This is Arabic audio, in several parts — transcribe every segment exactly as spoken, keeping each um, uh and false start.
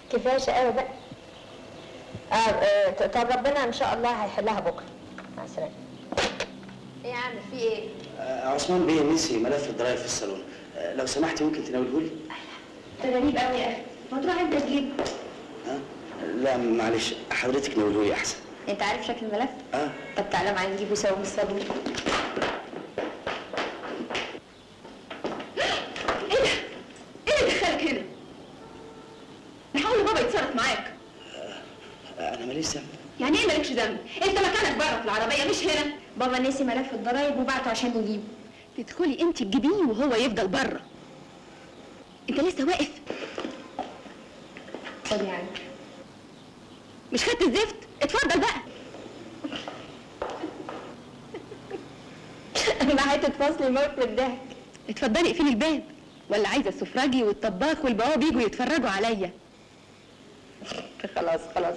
كفايه شقاوه بقى. آه, اه طب ربنا ان شاء الله هيحلها بكره. مع السلامه. ايه يا عم في ايه؟ آه عثمان بيه نسي ملف الضرايب في الصالون. آه لو سمحتي ممكن تناوله لي؟ ده غريب قوي يا اخي، ما تروح انت تجيبه. ها؟ لا معلش حضرتك ناوله لي احسن. انت عارف شكل الملف؟ اه. طب تعالى معايا نجيبه سوا من الصالون. ايه ده؟ ايه اللي دخلك هنا؟ نحاول بابا يتصرف معاك. آه انا ماليش ذنب. يعني ايه مالكش ذنب؟ انت مكانك بره في العربيه مش هنا. بابا نسي ملف الضرايب وبعته عشان نجيبه. تدخلي انت تجيبيه وهو يفضل بره. انت لسه واقف؟ خد يا عم. مش خدت الزفت؟ اتفضل بقى. انا حته فصل موت من الضحك. اتفضلي اقفلي الباب، ولا عايزه السفراجي والطباخ والبواب يجوا يتفرجوا عليا؟ خلاص خلاص.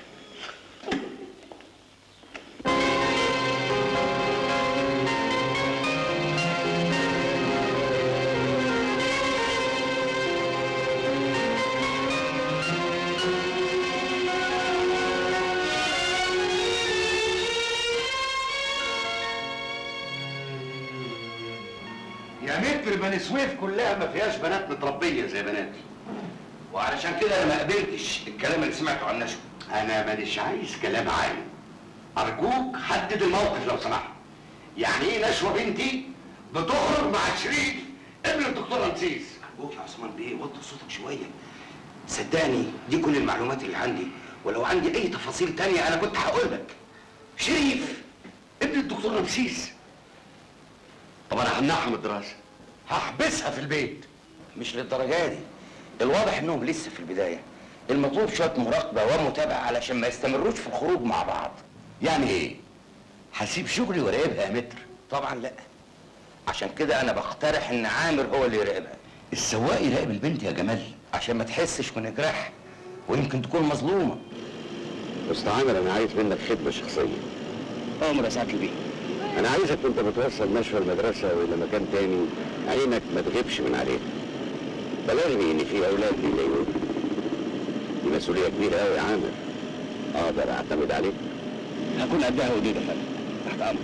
يا متر بني سويف كلها ما فيهاش بنات متربيه زي بناتي، وعلشان كده انا ما قبلتش الكلام اللي سمعته عن نشوى. انا مانيش عايز كلام عام، ارجوك حدد الموقف لو سمحت. يعني ايه نشوى بنتي بتخرج مع شريف ابن الدكتور رمسيس؟ ارجوك يا عثمان بيه وطي صوتك شويه. صدقني دي كل المعلومات اللي عندي، ولو عندي اي تفاصيل تانية انا كنت هقول لك. شريف ابن الدكتور رمسيس. طب انا همنعها من الدراسه، هحبسها في البيت. مش للدرجه دي، الواضح انهم لسه في البدايه. المطلوب شويه مراقبه ومتابعه علشان ما يستمروش في الخروج مع بعض. يعني ايه؟ هسيب شغلي وراقبها يا متر؟ طبعا لا، عشان كده انا بقترح ان عامر هو اللي يراقبها. السواق يراقب البنت يا جمال عشان ما تحسش من جراح، ويمكن تكون مظلومه. استاذ عامر انا عايز منك خدمه شخصيه. امر يا سعاده البيه. انا عايزك وانت بتوصل نشوى المدرسه والى مكان تاني عينك ما تغيبش من عليها. بلغني ان في اولاد بيلاقوك. دي مسؤوليه كبيره قوي يا عامر. اقدر اعتمد عليك؟ هكون قدها وديده فندم، تحت امرك.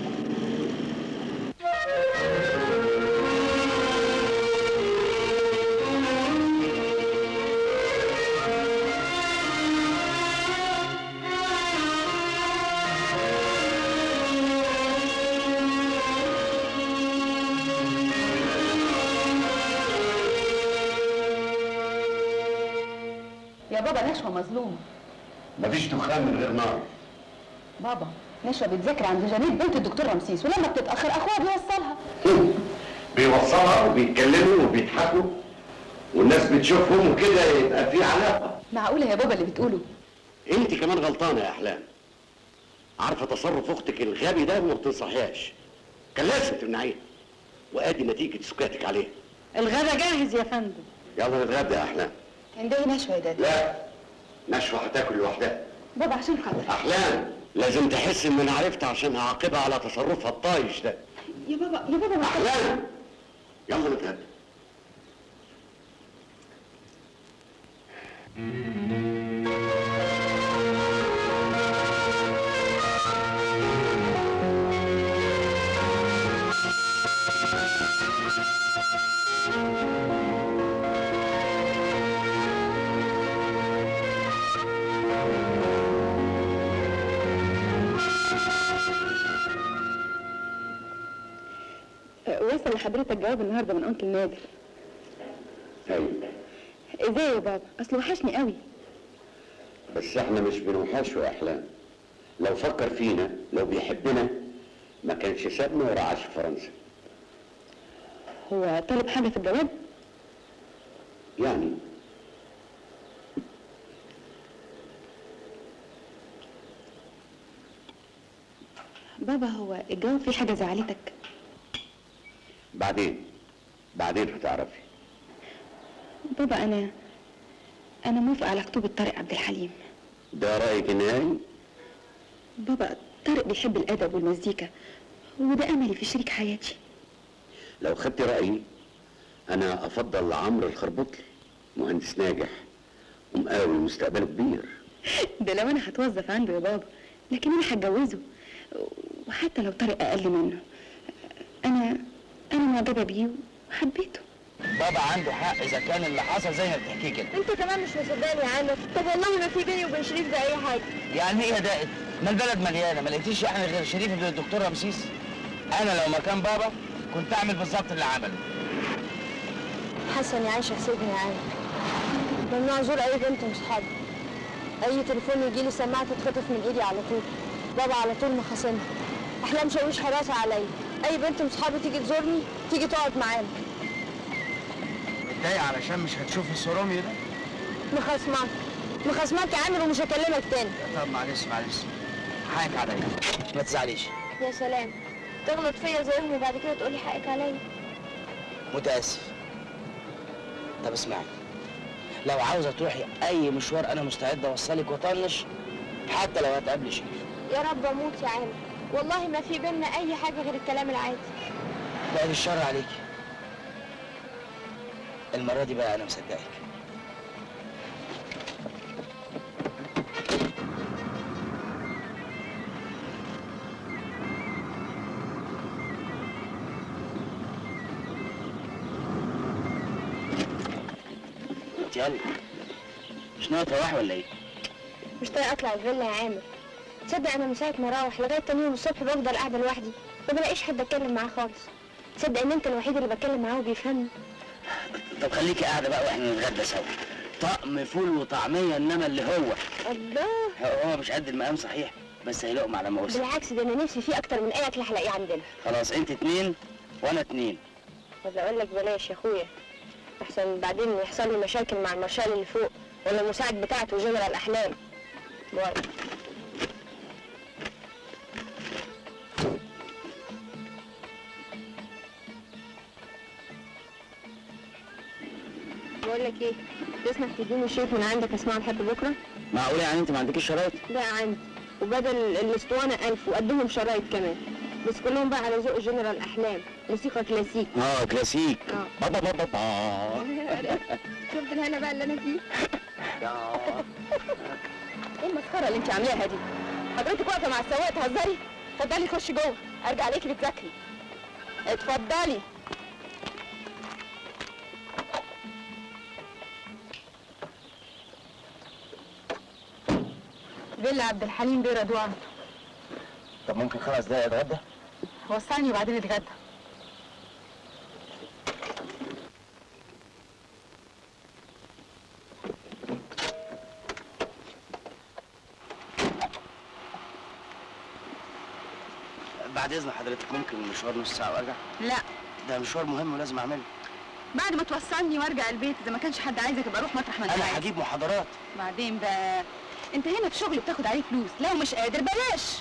يا بابا نشوى مظلومه. مفيش دخان من غير نار. بابا نشوى بتذاكر عند جميل بنت الدكتور رمسيس، ولما بتتاخر اخوها بيوصلها. بيوصلها وبيتكلموا وبيضحكوا والناس بتشوفهم وكده يبقى في علاقه. معقوله يا بابا اللي بتقوله؟ انت كمان غلطانه يا احلام. عارفه تصرف اختك الغبي ده وما بتنصحيهاش. كان لازم تمنعيها. وادي نتيجه سكاتك عليها. الغدا جاهز يا فندم. يلا نتغدى يا احلام. عندي نشوى يا دادي. لا نشوى هتاكل لوحدها. بابا عشان خاطري. احلام لازم تحس ان انا عرفت عشان هعاقبها على تصرفها الطايش ده. يا بابا يا بابا احلام يلا نتغدى. وصل لحضرتك جواب النهارده من انكل نادر. ايوه. ازاي يا بابا؟ اصل وحشني قوي. بس احنا مش بنوحشه يا احلام. لو فكر فينا، لو بيحبنا ما كانش سابنا وراح عاش في فرنسا. هو طالب حاجه في الجواب؟ يعني بابا هو الجواب فيه حاجه زعلتك؟ بعدين بعدين هتعرفي. بابا انا انا موافقه على خطوبه طارق عبد الحليم. ده رايك النهائي؟ بابا طارق بيحب الادب والمزيكا، وده املي في شريك حياتي. لو خدت رايي انا افضل عمرو الخربطلي، مهندس ناجح ومقاوي مستقبله كبير. ده لو انا هتوظف عنده يا بابا، لكن انا هتجوزه، وحتى لو طارق اقل منه. انا انا معجبه بيه وحبيته. بابا عنده حق اذا كان اللي حصل زي ما بتحكيه كده. انت كمان مش مصدقني يا عامر. طب والله ما في بيني وبين شريف ده اي حاجه. يعني ايه ضاقت؟ ما البلد مليانه، ما لقيتيش يعني غير شريف ابن الدكتور رمسيس؟ انا لو مكان بابا كنت اعمل بالظبط اللي عمله. حسن يا عايشه سيبني يا عامر. ممنوع ازور اي بنت من صحابي. اي تليفون يجي لي سماعه تتخطف من ايدي على طول. بابا على طول مخاصمها. احلام شويش حراسه عليا. اي بنت من صحابي تيجي تزورني تيجي تقعد معانا. متضايق علشان مش هتشوف السرومي ده؟ مخاصماك مخاصماك يا عامر ومش هكلمك تاني. طب معلش معلش حقك عليا، ما تزعليش. يا سلام، تغلط فيا زيهم وبعد كده تقولي حقك عليا. متاسف. طب اسمعي، لو عاوزه تروحي اي مشوار انا مستعد اوصلك واطنش، حتى لو هتقابلي شريف. يا رب اموت يا عامر، والله ما في بينا اي حاجه غير الكلام العادي. بعد الشر عليكي. المره دي بقى انا مصدقك. يلا، مش ناوي تروحي ولا ايه؟ مش طايقه اطلع الفيلا يا عامر. تصدق انا من ساعه ما اروح لغايه تاني يوم الصبح بفضل قاعده لوحدي، ما بلاقيش حد اتكلم معاه خالص. تصدق ان انت الوحيد اللي بتكلم معاه وبيفهمني. طب خليكي قاعده بقى واحنا نتغدى سوا. طقم فول وطعميه، انما اللي هو الله، هو مش قد المقام صحيح، بس هيلقم على ما وصل. بالعكس ده انا نفسي فيه اكتر من اي اكل هلاقيه عندنا. خلاص انت اتنين وانا اتنين. ولا اقول لك بلاش يا اخويا، احسن بعدين يحصل لي مشاكل مع المارشال اللي فوق ولا المساعد بتاعته جنرال احلام. باي. بقول لك ايه، تسمح تديني شريط من عندك اسمعه لحد بكره؟ معقوله يعني انت ما عندكيش شرايط؟ لا عندي، وبدل الاسطوانه ألف وقدمهم شرايط كمان، بس كلهم بقى على ذوق جنرال احلام، موسيقى كلاسيك. اه كلاسيك. اه بابا بابا بابا. شفت الهنا بقى اللي انا فيه؟ ايه المسخره اللي انت عاملاها دي؟ حضرتك واقفه مع السواق تهزري؟ اتفضلي خشي جوه، ارجع عليكي بتذاكري. اتفضلي. فيلا عبد الحليم بيه رضوان. طب ممكن خمس دقايق اتغدى؟ وصلني وبعدين اتغدى. بعد اذن حضرتك ممكن المشوار نص ساعه وارجع؟ لا، ده مشوار مهم ولازم اعمله. بعد ما توصلني وارجع البيت، اذا ما كانش حد عايزك ابقى اروح مطرح ما انت انا عايز. هجيب محاضرات. بعدين بقى انت هنا في شغل بتاخد عليه فلوس، لو مش قادر بلاش.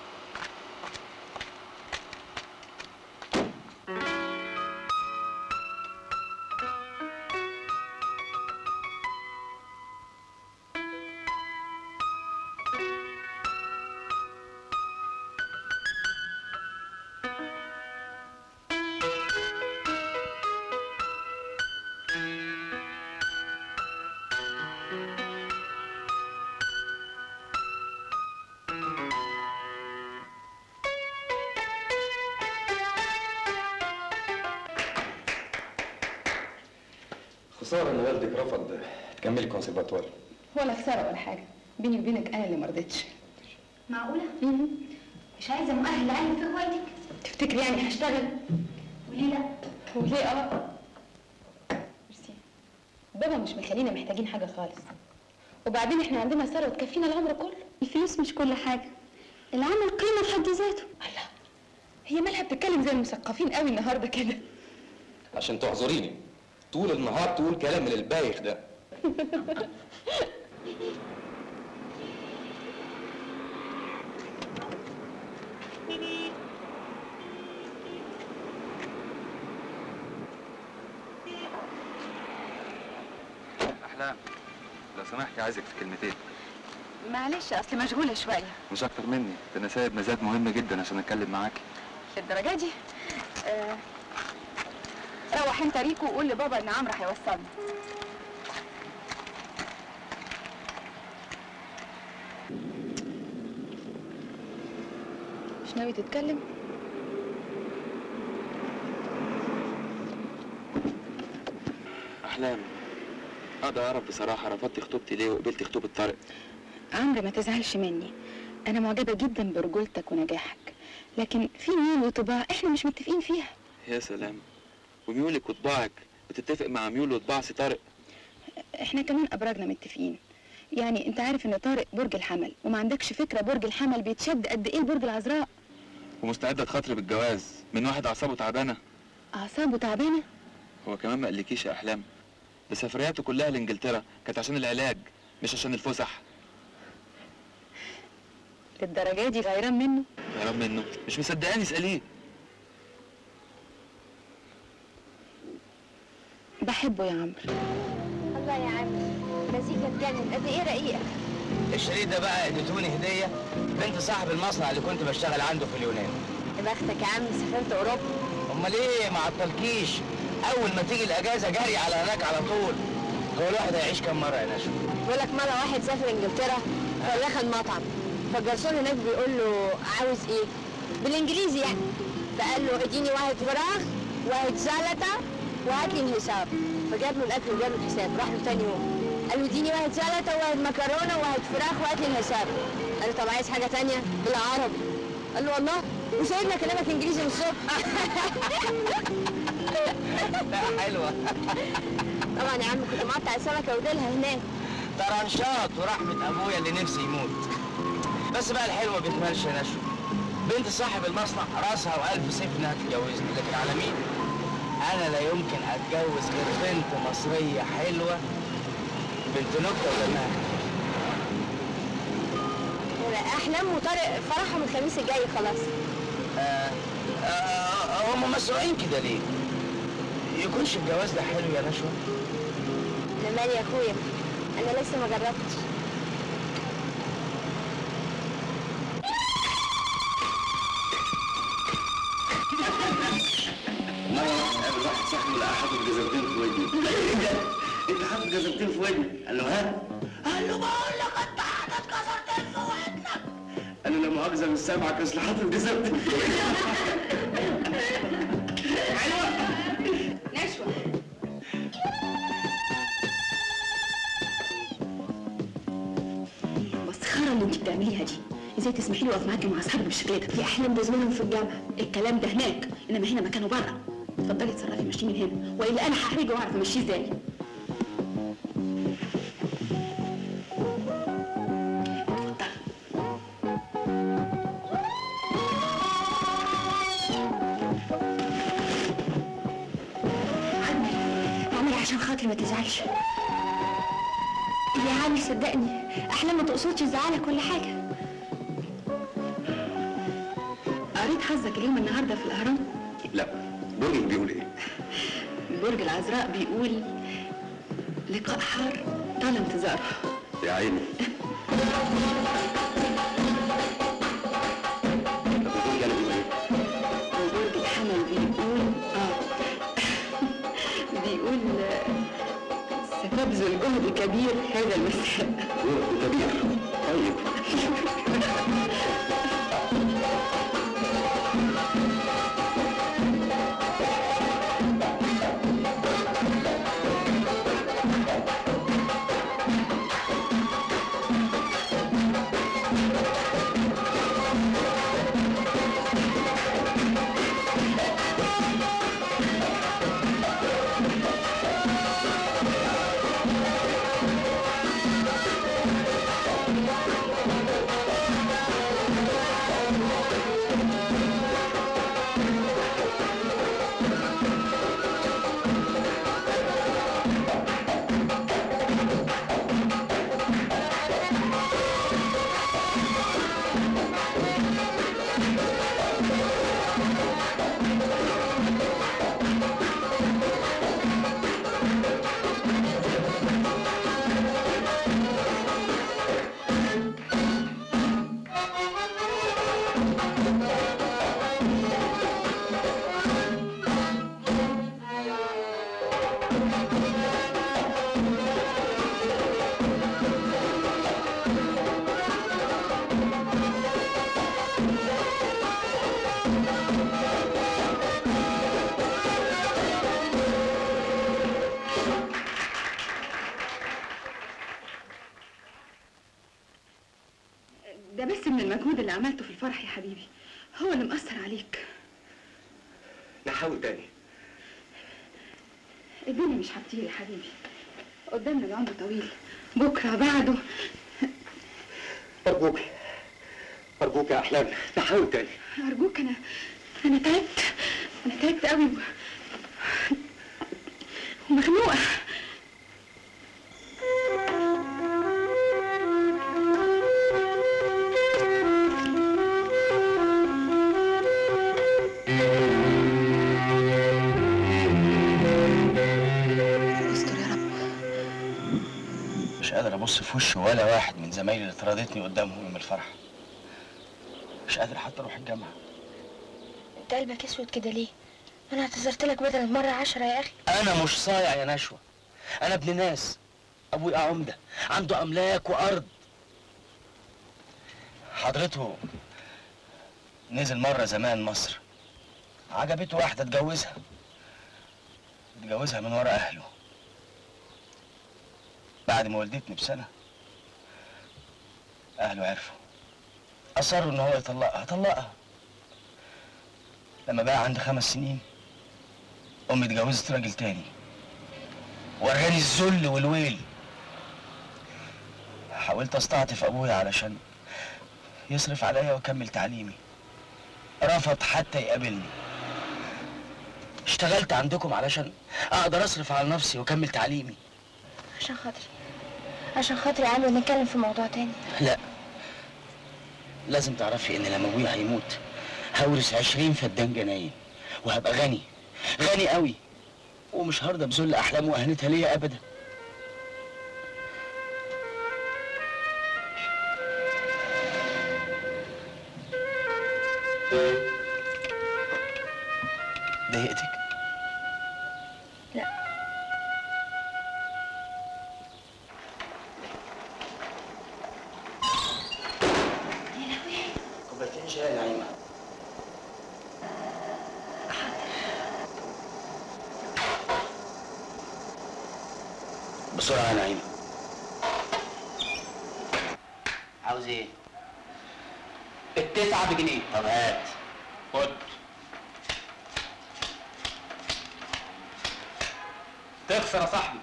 خسارة ان والدك رفض تكملي كونسرفاتوار. ولا خساره ولا حاجه، بيني وبينك انا اللي ما رضيتش. معقولة؟ مش عايزة مؤهل لعلم في هوايتك؟ تفتكري يعني هشتغل؟ وليه لا؟ وليه اه؟ ميرسي. بابا مش مخلينا محتاجين حاجه خالص، وبعدين احنا عندنا ثروه تكفينا العمر كله. الفلوس مش كل حاجة، العمل قيمة في حد ذاته. الله، هي مالها بتتكلم زي المثقفين قوي النهارده كده؟ عشان تعذريني طول النهار تقول كلام من البايخ ده. احلام، لو سمحتي عايزك في كلمتين. معلش اصل مشغوله شويه. مش اكتر مني، ده انا سايب مزاد مهم جدا عشان اتكلم معاكي. للدرجه دي؟ آه. روح انت ريكو وقول لبابا ان عمرو هيوصلني. ناوي تتكلم؟ احلام، اقدر اعرف بصراحه رفضتي خطوبتي ليه وقبلتي خطوبه طارق؟ عمرو ما تزعلش مني، انا معجبه جدا برجولتك ونجاحك، لكن في ميول وطباع احنا مش متفقين فيها. يا سلام، وميولك وطباعك بتتفق مع ميول وطباع سي طارق؟ احنا كمان ابراجنا متفقين. يعني انت عارف ان طارق برج الحمل، وما عندكش فكره برج الحمل بيتشد قد ايه برج العذراء. ومستعده تخاطري بالجواز من واحد اعصابه تعبانه؟ اعصابه تعبانه؟ هو كمان ما قالكيش يا احلام ده سفرياته كلها لانجلترا كانت عشان العلاج مش عشان الفسح؟ للدرجه دي غيران منه؟ غيران منه؟ مش مصدقاني اساليه. بحبه يا عمرو. الله يا عمي، مزيكا تجنن، قد ايه رقيقه. الشريط ده بقى اديتوني هديه بنت صاحب المصنع اللي كنت بشتغل عنده في اليونان. يا بختك يا عم، سافرت اوروبا. امال ايه ما عطلكيش؟ اول ما تيجي الاجازه جري على هناك على طول. هو الواحد هيعيش كام مره يا نشوى؟ بيقول لك مره واحد سافر انجلترا فدخل مطعم، فالجرسون هناك بيقول له عاوز ايه؟ بالانجليزي يعني. فقال له اديني واحد فراخ واحد سلطه وهات لي الحساب. فجاب له الاكل وجاب له الحساب. راح له تاني يوم قال له اديني واحد سلطه وواحد مكرونه وواحد فراخ وهات لي الحساب. قال له طب عايز حاجه تانيه؟ بالعربي. قال له والله وسيبنا كلامك انجليزي من الصبح. لا حلوه. طبعا يا عم كنت مقطع السمكه وديلها هناك. طرنشات ورحمه ابويا اللي نفسي يموت. بس بقى الحلوه ما بيكملش يا نشوى. بنت صاحب المصنع راسها والف سيف انها تتجوزني، لكن على مين؟ انا لا يمكن اتجوز غير بنت مصريه حلوه، بنت نكته ودمها. احلام وطارق فرحهم الخميس الجاي خلاص. آه آه هم مسؤولين كده ليه؟ يكونش الجواز ده حلو يا نشوى؟ انا مالي يا اخويا، انا لسه ما جربتش. مرة قابل واحد صاحبي لقى حاطط جزرتين في ودني. ايه ده؟ انت حاطط جزرتين في ودني؟ قال له ها؟ قال له بقول لك انت حاطط جزرتين في ودنك. قال له لا مؤاخذة مش سامعك اصل حاطط جزرتين في ودنك. حلوة؟ نشوى. مسخرة اللي انت بتعمليها دي. ازاي تسمحي لي اقف معاكي مع اصحابك بالشكل ده؟ في احلام بزمانهم في الجامعه، الكلام ده هناك، انما هنا مكانه بره. اتفضلي اتصرفي مشي من هنا، والا انا هحرجه واعرف امشيه ازاي. عشان خاطري ما تزعلش يا عمي، صدقني احلام ما تقصدش تزعلك ولا حاجه. قريت حظك اليوم النهارده في الاهرام؟ لا، برج بيقول ايه؟ برج العذراء بيقول لقاء حار طال انتظاره. يا عيني. وبرج الحمل بيقول اه بيقول ستبذل جهد كبير هذا المساء. جهد كبير؟ طيب. المجهود اللي عملته في الفرح يا حبيبي هو اللي مأثر عليك. نحاول تاني. الدنيا مش هتطير يا حبيبي، قدامنا العمر طويل، بكره بعده. ارجوك ارجوك يا احلام نحاول تاني. ارجوك، انا انا تعبت، انا تعبت قوي ومخنوقه. قادر ابص في وش ولا واحد من زمايلي اللي طردتني قدامهم يوم الفرح. مش قادر حتى اروح الجامعه. انت قلبك اسود كده ليه؟ انا اعتذرت لك بدل المره عشرة يا اخي. انا مش صايع يا نشوى، انا ابن ناس، ابويا عمده عنده املاك وارض. حضرته نزل مره زمان مصر، عجبته واحده اتجوزها اتجوزها من ورا اهله. بعد ما ولدتني بسنة أهله عرفوا، أصروا إن هو يطلقها، طلقها. لما بقى عندي خمس سنين أمي اتجوزت راجل تاني، وراني الذل والويل. حاولت أستعطف أبويا علشان يصرف عليا وأكمل تعليمي، رفض حتى يقابلني. اشتغلت عندكم علشان أقدر أصرف على نفسي وأكمل تعليمي. عشان خاطري عشان خاطري يا عمرو نتكلم في موضوع تاني. لا، لازم تعرفي ان لما ابويا هيموت هورث عشرين فدان جناين وهبقى غني غني قوي، ومش هرضى بذل احلام واهانتها ليا ابدا. ضايقتك؟ لا. كوبايتين شاي يا نعيمة. بسرعة يا نعيمة. عاوز ايه؟ التسعة بجنيه. طب هات. خد. تخسر يا صاحبي.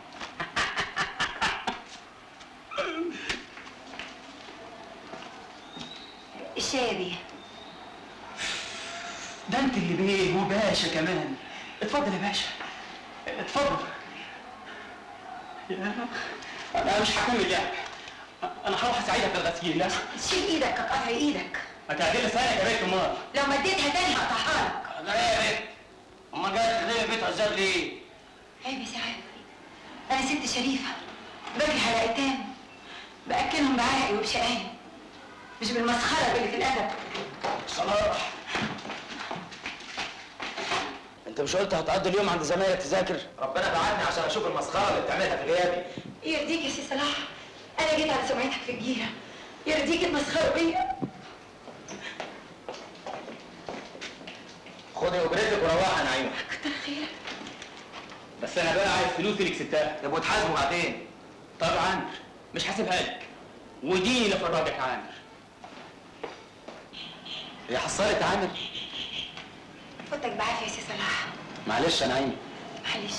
الشاي يا بيه. ده انت اللي بيه وباشا كمان. اتفضل يا باشا، اتفضل. يا انا مش هكمل لعب، انا هروح اساعدك بالغسيل. لا شيل ايدك، قطع ايدك. هتعدي لسانك يا بيت امال. لو مديتها تاني هقطعها لك. لا يا بيت، امال جاي تخدمي بيت عزاب ليه؟ عيب يا سعاد، انا ست شريفه بجري على ايتام، باكلهم بعرقي وبشقاي، مش بالمسخره بقله الادب. صلاح، انت مش قلت هتقضي اليوم عند زمايلك تذاكر؟ ربنا بعتني عشان اشوف المسخره اللي بتعملها في غيابي. يرضيك يا سي صلاح، انا جيت على سمعتك في الجيره، يرضيك تمسخروا بيا؟ خدي اجرتك وروحي يا نعيمه. كتر خيرك. بس انا بقى عايز فلوس اللي كسبتها. يبقوا تحاسبوا بعدين. طبعا مش هسيبها لك، وديني اللي فرجك يا عامر. هي حصلت عامر؟ فوتك بعافيه يا سي صلاح. معلش يا نعيمه. معلش.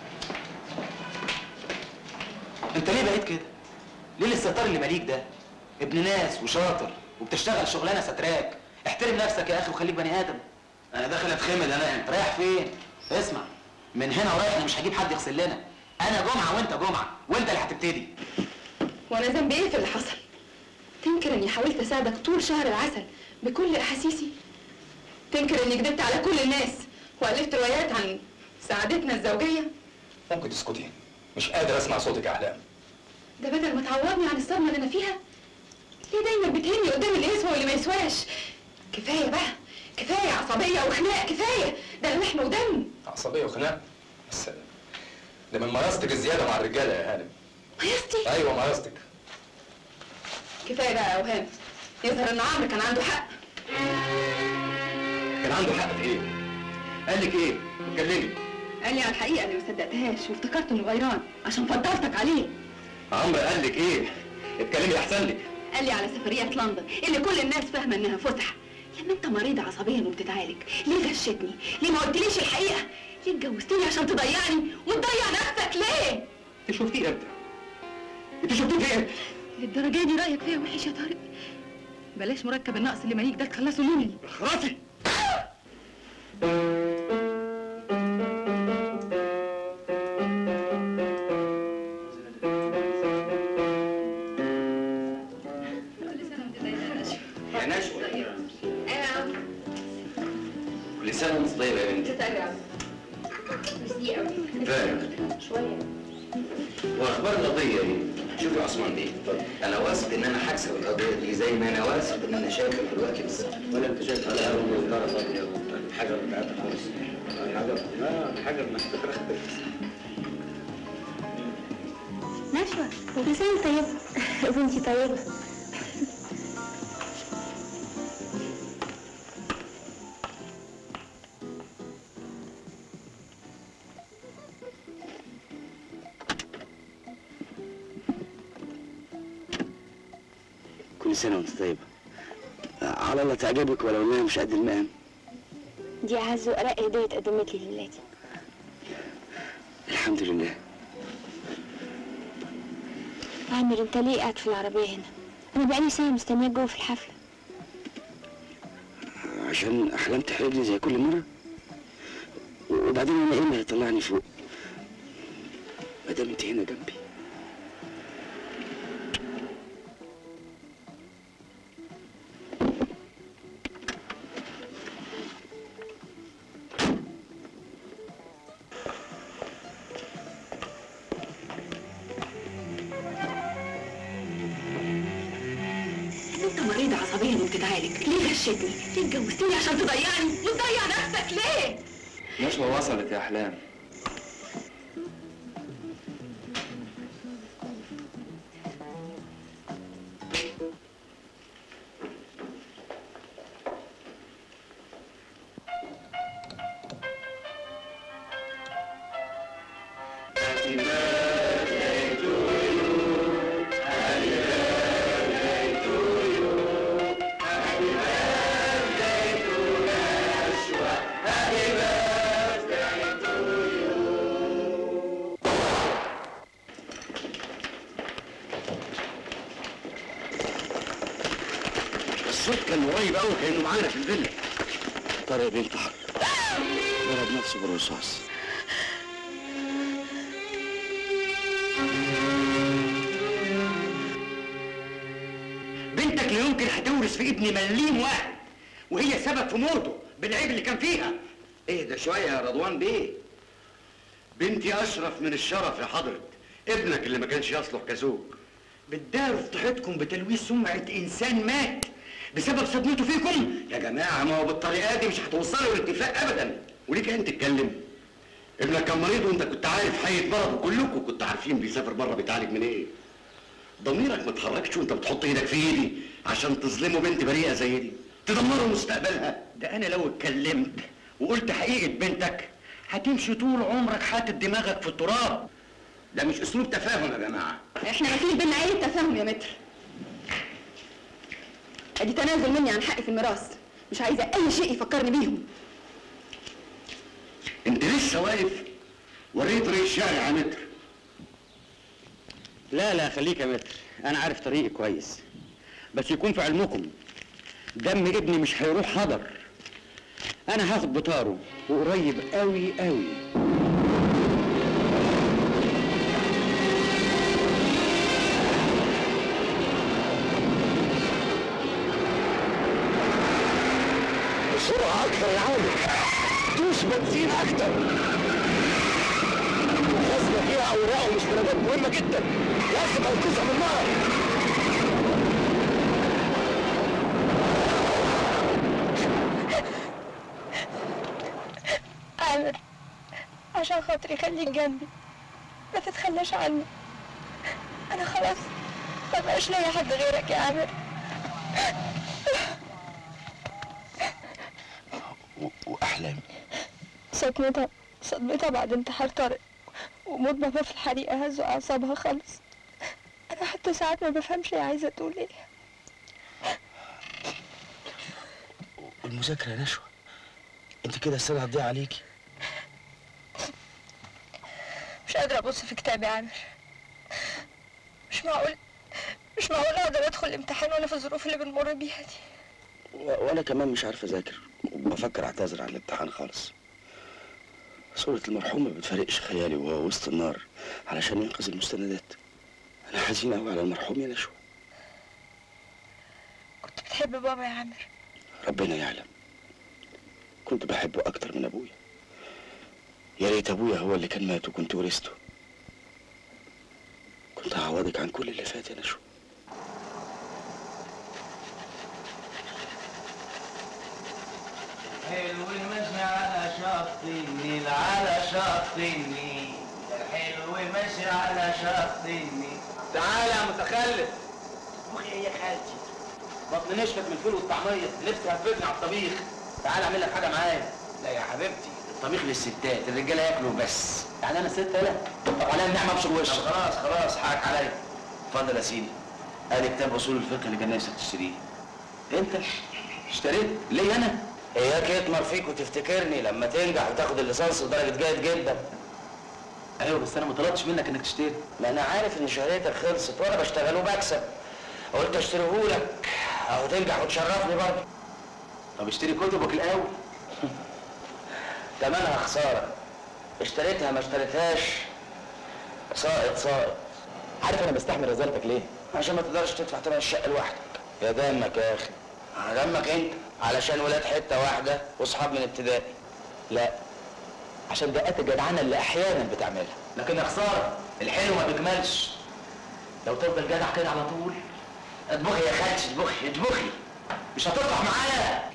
انت ليه بقيت كده؟ ليه الاستهتار اللي ماليك ده؟ ابن ناس وشاطر وبتشتغل شغلانه ستراك، احترم نفسك يا اخي وخليك بني ادم. انا داخل اتخمد انا، انت رايح فين؟ اسمع، من هنا ورايح انا مش هجيب حد يغسل لنا، انا جمعه وانت جمعه، وانت اللي هتبتدي. وانا ذنبي ايه في اللي حصل؟ تنكر اني حاولت اساعدك طول شهر العسل بكل احاسيسي؟ تنكر اني كدبت على كل الناس والفت روايات عن سعادتنا الزوجيه؟ ممكن تسكتي؟ مش قادر اسمع صوتك يا احلام. ده بدل ما تعوضني عن الصدمه اللي انا فيها، ليه دايما بتهني قدام اللي يسوى واللي ما يسواش؟ كفايه بقى، كفايه عصبيه وخناق، كفايه، ده لحم ودم. عصبيه وخناق؟ بس ده من مراستك الزياده مع الرجاله يا هانم. مياستي؟ ايوه مراستك. كفايه بقى يا اوهام، يظهر ان عمرو كان عنده حق. كان عنده حق في ايه؟ قال لك ايه؟ اتكلمي. قال لي على الحقيقه اللي ما صدقتهاش وافتكرت انه غيران عشان فضلتك عليه. عمرو قال لك ايه؟ اتكلمي احسن لك. قال لي على سفرية لندن اللي كل الناس فاهمة انها فسحة. لما انت مريضة عصبيا وبتتعالج، ليه غشتني؟ ليه ما قلتليش الحقيقة؟ ليه اتجوزتني عشان تضيعني وتضيع نفسك ليه؟ انت شفتيه امتى؟ انت شفتيه فين؟ للدرجة دي رأيك فيا وحش يا طارق؟ بلاش مركب النقص اللي ماليك ده تخلصه مني. اخرسي. يا نشوى. كل سنة وانت طيبة يا بنتي. ميرسي قوي. فاهم. شويه. واخبار القضية ايه؟ شوفي يا عثمان بيه، انا واثق ان انا هكسب القضية دي زي ما انا واثق ان انا شايف دلوقتي بالظبط. ولا انت شايف على اول الدار فاضية والحجر بتاعتها خالص. الحجر لا الحجر محتاج اختلف. نشوى كل سنه طيبه. وانتي طيبه. كل سنة وانت طيبة. على الله تعجبك ولو انها مش قد المقام. دي اعز وارق هديه اتقدمت لي ليلاتي. الحمد لله. عامر انت ليه قاعد في العربيه هنا؟ انا بقالي ساعه مستنياك جوه في الحفله. عشان احلام تحرق لي زي كل مرة. وبعدين انا ايه اللي هيطلعني فوق؟ ما دام انت هنا جنبي. انت مريضة عصبيا وبتتعالج، ليه غشتني؟ ليه اتجوزتني عشان تضيعني وتضيع نفسك ليه؟ نشوى وصلت يا احلام. الصوت كان قريب قوي كانه معانا في الفيلا. طارق بينتحر. ضرب نفسه بالرصاص. بنتك لا يمكن هتورث في ابني مليم واحد، وهي سبب في موته بالعيب اللي كان فيها. اهدى شوية يا رضوان بيه. بنتي اشرف من الشرف يا حضرة. ابنك اللي ما كانش يصلح كزوج. بتداروا فضيحتكم بتلويث سمعة انسان مات بسبب صدمته فيكم. يا جماعة ما هو بالطريقة دي مش هتوصلوا لاتفاق ابدا. وليك انت تتكلم؟ ابنك كان مريض وانت كنت عارف حقيقة مرضه، كلكم كنتوا عارفين بيسافر بره بيتعالج من ايه. ضميرك ما اتحركش وانت بتحط ايدك في ايدي عشان تظلموا بنت بريئة زي دي، تدمروا مستقبلها. ده انا لو اتكلمت وقلت حقيقة بنتك هتمشي طول عمرك حاطط دماغك في التراب. ده مش اسلوب تفاهم يا جماعة. احنا مفيش بينا اي تفاهم يا متر. ادي تنازل مني عن حقي في الميراث، مش عايزه اي شيء يفكرني بيهم. انت لسه واقف؟ وريت طريق الشارع يا متر. لا لا خليك يا متر، انا عارف طريقي كويس، بس يكون في علمكم دم ابني مش هيروح هدر. انا هاخد بطاره وقريب قوي قوي. بسرعة أكتر يا عامر. دوس بنزين أكتر. الخزنة فيها أوراق ومستندات مهمة جدا، لازم أنقذها من النار. عامر عشان خاطري خليك جنبي، ما تتخلاش عني. أنا خلاص ما بقاش ليا حد غيرك يا عامر. وأحلامي صدمتها صدمتها بعد انتحار طارق وموت بابا في الحريقة هزوا أعصابها خالص. أنا حتى ساعات ما بفهمش هي عايزة تقول إيه. والمذاكره يا نشوى، انت كده السنه هتضيع عليكي. مش قادرة أبص في كتابي يا عامر. مش معقول مش معقول أقدر أدخل الامتحان وأنا في الظروف اللي بنمر بيها دي. وانا كمان مش عارف اذاكر، وبفكر اعتذر عن الامتحان خالص. صورة المرحوم ما بتفارقش خيالي وهو وسط النار علشان ينقذ المستندات. انا حزين قوي على المرحوم يا نشوى. كنت بتحب بابا يا عامر؟ ربنا يعلم، كنت بحبه اكتر من ابويا. يا ريت ابويا هو اللي كان مات وكنت ورثته. كنت هعوضك عن كل اللي فات يا نشوى. حلو المشي على شط النيل، على شط النيل، الحلو ماشي على شط النيل. تعالى يا متخلف. مخي ايه يا خالتي؟ بطني نشفت من الفول والطعميه، نفسي هفتني على الطبيخ. تعالى اعمل لك حاجه معايا. لا يا حبيبتي، الطبيخ للستات، الرجاله ياكلوا بس. يعني انا ست لا؟ طب عليا النعمه ابشر وشك. خلاص خلاص حقك عليا. اتفضل يا سيدي، ادي كتاب اصول الفقه اللي كان نفسك تشتريه. انت اشتريت؟ ليه انا؟ اياك يطمر فيك وتفتكرني لما تنجح وتاخد الليسانس بدرجه جيد جدا. ايوه بس انا ما طلبتش منك انك تشتري. ما انا عارف ان شهادتك خلصت وانا بشتغل وبكسب. قلت اشتريهولك اهو تنجح وتشرفني برضه. طب اشتري كتبك الاول. تمنها خساره. اشتريتها ما اشتريتهاش ساقط ساقط. عارف انا بستحمل رزالتك ليه؟ عشان ما تقدرش تدفع تمن الشقه لوحدك. يا دمك يا اخي. دمك انت علشان ولاد حته واحده واصحاب من ابتدائي. لا، عشان دقات الجدعنه اللي احيانا بتعملها، لكن يا خساره الحلو ما بيكملش. لو تفضل جدع كده على طول. اطبخي يا خالتي، اطبخي اطبخي، مش هتطلع معايا.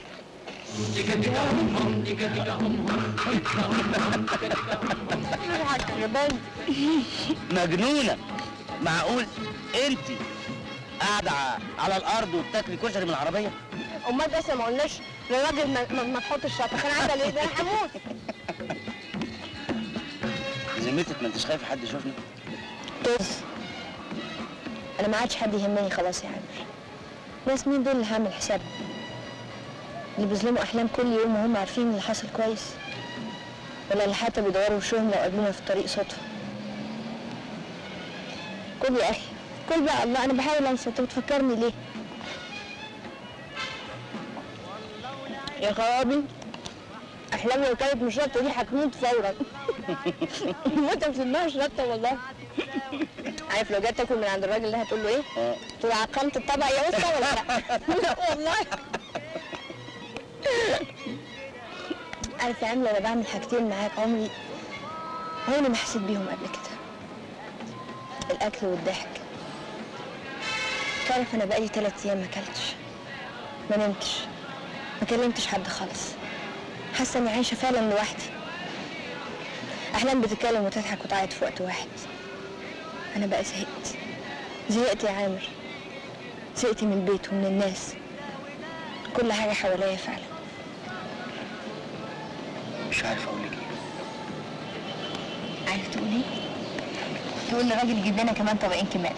مجنونه. معقول انت قاعده على الارض وبتاكلي كشري من العربيه؟ امال بس ما قلناش للراجل ما, ما, ما تحط الشطه، كان عامله ليه ده؟ انا هموت. بذمتك ما انتش خايفه حد يشوفني؟ طز، انا ما عادش حد يهمني خلاص يا عامر. ناس مين دول اللي هعمل حسابهم؟ اللي بيظلموا احلام كل يوم وهم عارفين اللي حصل كويس، ولا اللي حتى بيدوروا وشهم لو قابلونا في الطريق صدفه؟ كل يا اخي كل بقى. الله، انا بحاول انسى، انت بتفكرني ليه؟ يا خرابي، احلامي لو كانت مش شطه دي هتموت فورا. موت في دماغي شطه والله. عارف لو جت تاكل من عند الراجل ده هتقول له ايه؟ تقول عقمت الطبق يا وسطى ولا لا؟ لا والله. عارف يا عم، انا بعمل حاجتين معاك عمري عمري ما حسيت بيهم قبل كده. الاكل والضحك. تعرف انا بقالي ثلاث ايام ما اكلتش، ما نمتش، ما كلمتش حد خالص. حاسه اني عايشه فعلا لوحدي. احلام بتتكلم وتضحك وتعيط في وقت واحد. انا بقى زهقت زهقت يا عامر. زهقت من البيت ومن الناس، كل حاجه حواليا فعلا. مش عارف اقول لك ايه. عارف تقول ايه؟ تقول للراجل يجيب لنا كمان طبقين كمال.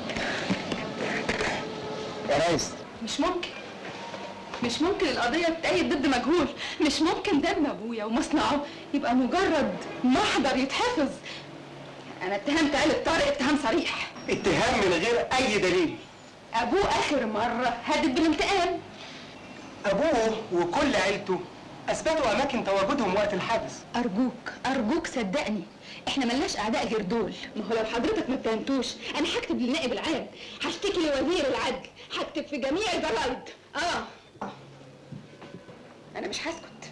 يا ريس، مش ممكن مش ممكن القضية تتأيد ضد مجهول. مش ممكن دم ابويا ومصنعه يبقى مجرد محضر يتحفظ. انا اتهمت آلة طارق اتهام صريح. اتهام من غير اي دليل. ابوه اخر مرة هدد بالانتقام. ابوه وكل عيلته اثبتوا اماكن تواجدهم وقت الحادث. ارجوك ارجوك صدقني، احنا ملناش اعداء غير دول. ما هو لو حضرتك ما اتهمتوش انا هكتب للنائب العام، هشتكي لوزير العدل، هكتب في جميع الجرايد. اه انا مش هسكت.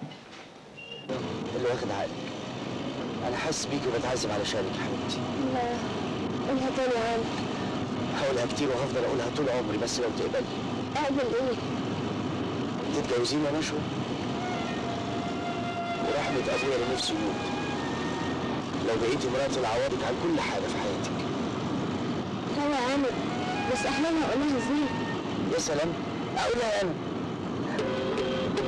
اللي واخد عقلك. انا حاسس بيكي وبتعذب علشانك يا حبيبتي. لا، قولها تاني يا عم. هقولها كتير وهفضل اقولها طول عمري، بس لو تقبلي. اقبل ايه؟ تتجوزيني يا نشوى؟ ورحمة ابويا اللي نفسه يموت، لو بقيتي مراتي لعوضك عن كل حاجة في حياتك. لا يا عامر، بس احلامها اقولها ازاي؟ يا سلام، اقولها انا.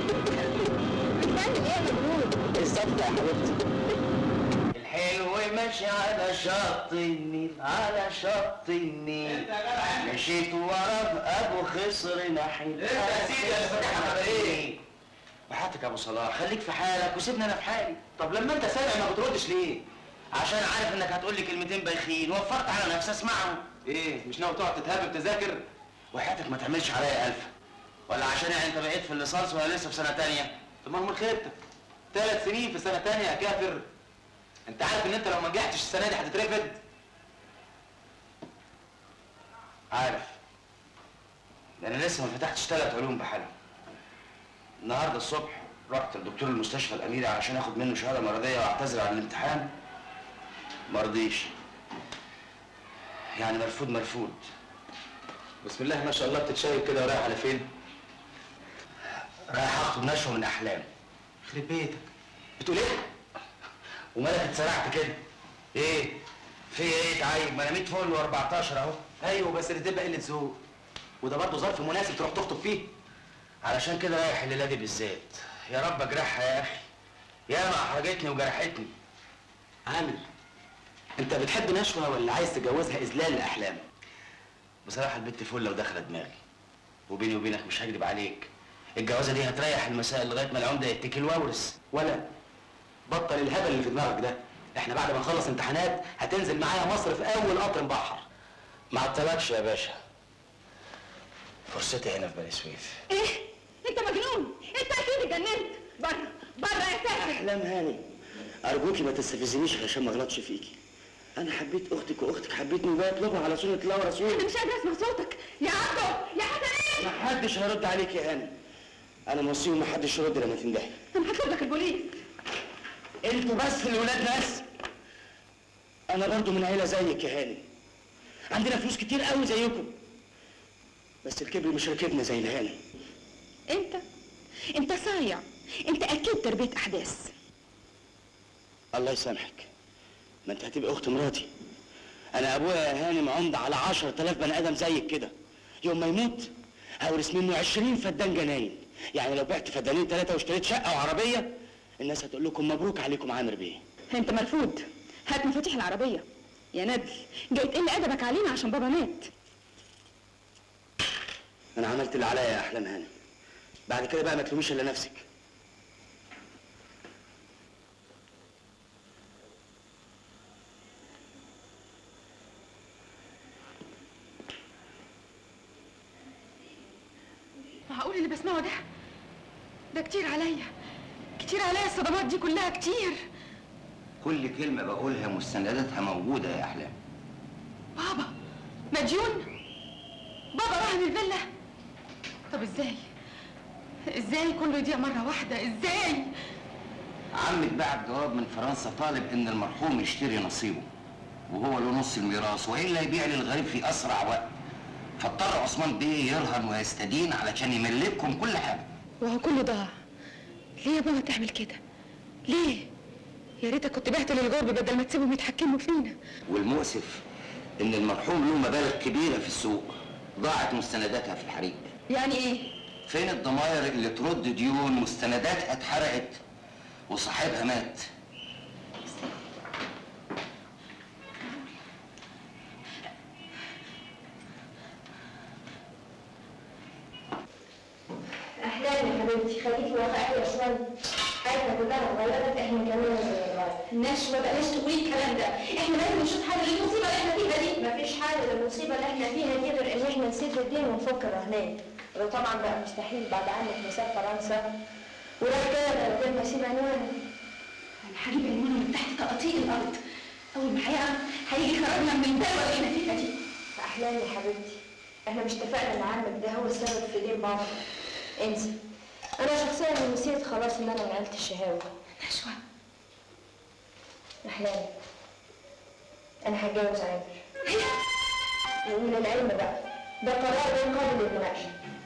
بتعمل ايه يا مجنون؟ الصدق يا حبيبتي. الحلو ماشي على شط النيل على شط النيل مشيت ورا ابو خصر نحيل. انت يا سيدي اللي فاتحها ايه؟ وحياتك يا ابو صلاح خليك في حالك وسيبني انا في حالي. طب لما انت سامع ما بتردش ليه؟ عشان عارف انك هتقول لي كلمتين بايخين وفرت على نفسي اسمعهم. ايه مش ناوي تقعد تتهابب تذاكر؟ وحياتك ما تعملش عليا الف. ولا عشان يعني انت بقيت في الليسانس ولا لسه في سنه تانية؟ طب ما هو من خيبتك ثلاث سنين في سنه تانية يا كافر. انت عارف ان انت لو ما نجحتش السنه دي هتترفد؟ عارف. انا لسه ما فتحتش ثلاث علوم بحالهم. النهارده الصبح رحت لدكتور المستشفى الاميري علشان اخد منه شهاده مرضيه واعتذر عن الامتحان. ما رضيش. يعني مرفوض مرفوض. بسم الله ما شاء الله بتتشيك كده ورايح على فين؟ رايح اخطب نشوه من احلام. يخرب بيتك. بتقول ايه؟ ومالك اتسرعت كده؟ ايه؟ في ايه تعيب؟ ما انا مية فل واربعتاشر اهو. ايوه بس اللي تبقى قله ذوق. وده برضه ظرف مناسب تروح تخطب فيه. علشان كده رايح الليله دي بالذات. يا رب اجرحها يا اخي. يا ما احرجتني وجرحتني. عامر انت بتحب نشوه ولا عايز تجوزها اذلال لاحلام؟ بصراحه البت فل لو دخلت دماغي. وبيني وبينك مش هكدب عليك. الجوازه دي هتريح المسائل لغايه ما العمده يتكل وورث. ولا بطل الهبل اللي في دماغك ده. احنا بعد ما نخلص امتحانات هتنزل معايا مصر في اول قطر مبحر. ما عطلكش يا باشا. فرصتي هنا في بني سويف. ايه؟ انت مجنون؟ انت اكيد اتجننت. بره بره يا ساتر. احلام هاني ارجوكي ما تستفزنيش علشان ما اغلطش فيكي. انا حبيت اختك واختك حبيتني وبقى اطلبها على سنه الله ورسوله. انا مش قادره اسمع صوتك يا عبده يا حسنين. ما حدش هيرد عليك يا هاني. انا موصيهم ما حدش يرد لما تندهي. انا هطلب لك البوليس. انتوا بس اللي ولاد ناس. انا برضو من عيله زيك يا هاني. عندنا فلوس كتير قوي زيكم. بس الكبر مش راكبنا زي الهاني. انت انت صايع. انت اكيد تربيه احداث. الله يسامحك. ما انت هتبقى اخت مراتي. انا ابويا يا هانم عمده على عشرة آلاف بني ادم زيك كده. يوم ما يموت هورث منه عشرين فدان جناين. يعني لو بعت فدانين ثلاثه واشتريت شقه وعربيه الناس هتقول لكم مبروك عليكم عامر بيه. انت مرفوض. هات مفاتيح العربيه يا ندل. جاي تقل ادبك علينا عشان بابا مات. انا عملت اللي عليا يا احلام هانم. بعد كده بقى ما تلوميش الا نفسك. معقول اللي بسمعه ده؟ ده كتير عليا. كتير عليا الصدمات دي كلها كتير. كل كلمه بقولها مستنداتها موجوده يا احلام. بابا مديون؟ بابا راهن الفيلا؟ طب ازاي؟ ازاي كله يضيع مره واحده؟ ازاي؟ عمك بعت جواب من فرنسا طالب ان المرحوم يشتري نصيبه وهو له نص الميراث والا يبيع للغريب في اسرع وقت. فاضطر عثمان بيه يرهن ويستدين علشان يملككم كل حاجه. وهو كله ضاع. ليه يا بابا تعمل كده؟ ليه؟ يا ريتك كنت بعت للغرب بدل ما تسيبهم يتحكموا فينا. والمؤسف ان المرحوم له مبالغ كبيره في السوق ضاعت مستنداتها في الحريق. يعني ايه؟ فين الضماير اللي ترد ديون مستنداتها اتحرقت وصاحبها مات؟ احلام يا حبيبتي خليكي واقعيه شويه. حياتنا كلها اتغيرت احنا كمان نشوى بلاش تقولي الكلام ده. احنا لازم نشوف حل للمصيبه اللي احنا فيها دي. مفيش حل للمصيبه اللي احنا فيها دي غير ان احنا نسيب الدين ونفكر هناك. وده طبعا بقى مستحيل بعد عنك مسافه فرنسا وراح كده لو كان نسيب عنوانه. انا هجيب عنوانه من تحت تقاطيع الارض. اول ما هيقع هيجي يخرجنا من البلوه اللي احنا فيها دي. احلام يا حبيبتي احنا مش اتفقنا ان عمك ده هو السبب في دين بابا. انسى. انا شخصيا نسيت خلاص ان انا نقلت الشهاوي. نشوى احلام انا هتجوز عامر. وللعلم بقى ده قرار غير قابل للمناقشه.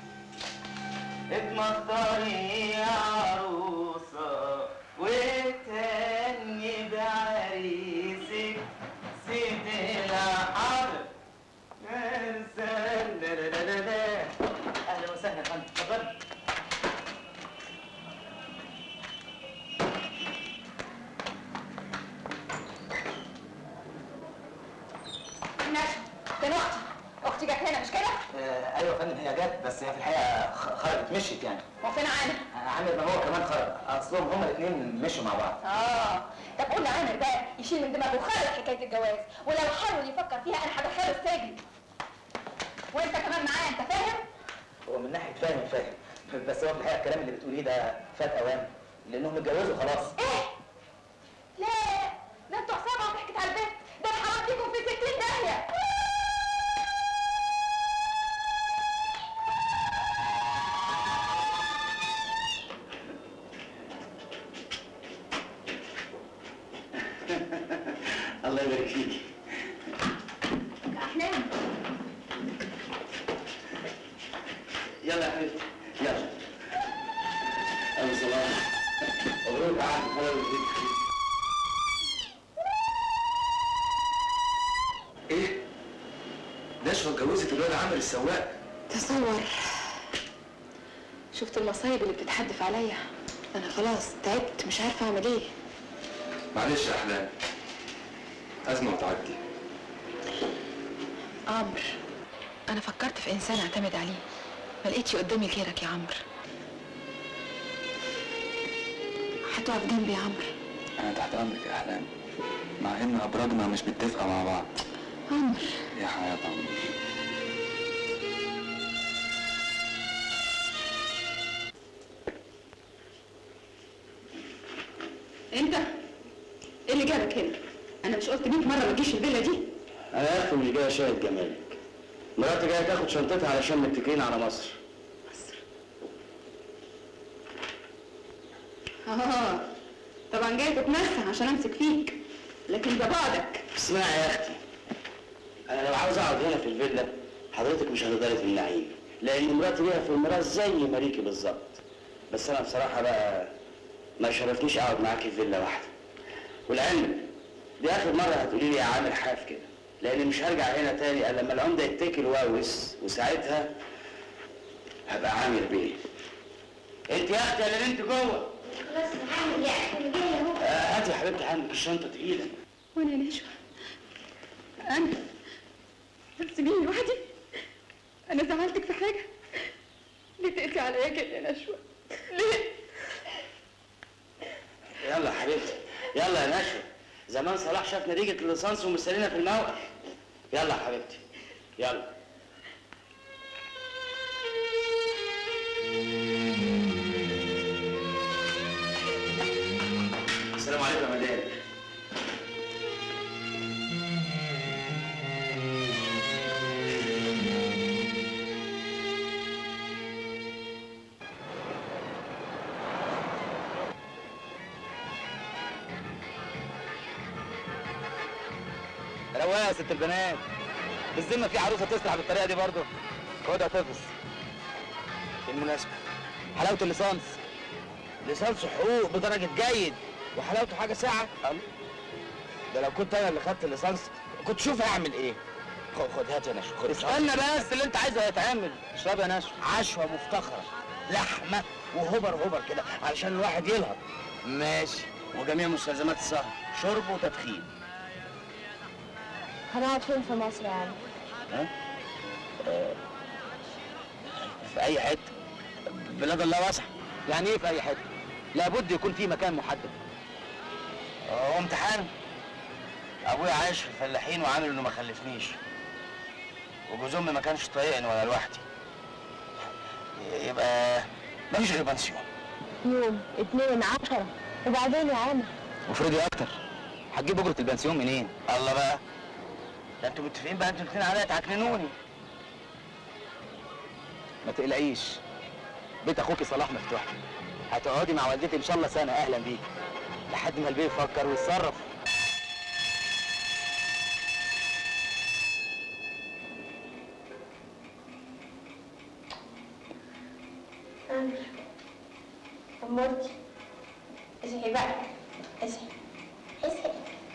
اتمطري يا عروسه وتهني بعريسك سيد الحرب. اهلا وسهلا يا فندم اتفضل. فين اختي؟ اختي جت هنا مش كده؟ آه ايوه يا فندم هي جت، بس هي في الحقيقه خ- خرجت مشيت يعني. وفين عامر؟ آه، عامر ما هو كمان خرج، اصلهم هما الاثنين مشوا مع بعض. اه طب قول لعامر بقى يشيل من دماغه خالص حكايه الجواز، ولو حاول يفكر فيها انا هدخله السجن. وانت كمان معاه، انت فاهم؟ هو من ناحيه فاهم فاهم، بس هو في الحقيقه الكلام اللي بتقوليه ده فات اوان، لانهم اتجوزوا خلاص. ايه؟ لا ده انتوا عصابه وضحكت على البيت، ده انا هوديكم في ستين داهيه. الله يبارك فيك. احلام يلا يا حبيبتي يلا. ابو صلاح مبروك يا عم. الله يبارك فيك. ايه؟ نشوى اتجوزت الواد عامر السواق؟ تصور شفت المصايب اللي بتتحدف عليا، انا خلاص تعبت مش عارفه اعمل ايه. معلش يا احلام، ازمه وتعدي. عمرو انا فكرت في انسان اعتمد عليه، ما لقيتش قدامي غيرك يا عمرو. هتقف جنبي يا عمرو؟ انا تحت امرك يا احلام، مع ان ابراجنا مش متفقه مع بعض. عمرو يا حياة عمرو. انت ايه اللي جابك هنا؟ انا مش قلت مية مره ما تجيش الفيلا دي؟ انا يا اختي مش جاي اشاهد جمالك، مراتي جايه تاخد شنطتها علشان متكلين على مصر. اه طبعا جاي تتمسح عشان امسك فيك، لكن ده بعدك. اسمعي يا اختي، انا لو عاوز اقعد هنا في الفيلا حضرتك مش هتقدري تمنعيني، لان مراتي ليها في الميراث زي ماريكي بالظبط. بس انا بصراحه بقى ما شرفنيش اقعد معاكي في فيلا واحده. والعلم دي اخر مره هتقولي لي يا عامر حاف كده، لان مش هرجع هنا تاني الا لما العمده يتكل واوس، وساعتها هبقى عامر بيه. انت يا اختي اللي انت جوه. خلاص يا عامر يا اخي انا جايه اهو. آه، هاتي يا حبيبتي عندك الشنطه تقيله. وانا يا نشوى انا هتسيبيني لوحدي؟ انا زعلتك في حاجه؟ ليه تقسي عليا كده يا نشوى؟ ليه؟ يلا يا حبيبتي يلا يا نشوى، زمان صلاح شاف نتيجه الليسانس ومستنينا في الموقف. يلا يا حبيبتي يلا. السلام عليكم يا مدام. رواقه يا ست البنات، بالذمه في عروسه تسرح بالطريقه دي برضه؟ خدها تفص. بالمناسبه حلاوه الليسانس، ليسانس حقوق بدرجه جيد وحلاوته حاجه ساعه. ده لو كنت انا اللي خدت الليسانس كنت شوف هعمل ايه. خد خد هات يا نشوى خد. استنى بس، اللي انت عايزه هيتعمل. اشرب يا نشوى. عشوه مفتخره، لحمه وهبر هبر كده علشان الواحد يلهط. ماشي. وجميع مستلزمات السهر، شرب وتدخين. هنقعد فين في مصر يا عم؟ ها؟ آه، في اي حته، بلاد الله واسعه. يعني ايه في اي حته؟ لابد يكون في مكان محدد. هو امتحان؟ ابويا عايش في الفلاحين وعامل انه ما خلفنيش، وجوز امي ما كانش طايقني وانا لوحدي، يبقى مفيش غير بنسيون. يوم اتنين عشرة وبعدين يا عم؟ وافرضي اكتر، هتجيب اجره البنسيون منين؟ الله بقى، ده انتوا متفقين بقى انتوا الاثنين عليا تعكننوني. ما تقلقيش، بيت اخوكي صلاح مفتوح، هتقعدي مع والدتي ان شاء الله سنه اهلا بيكي لحد ما البيه يفكر ويتصرف. عمرو أمورتي اصحي بقى، اصحي اصحي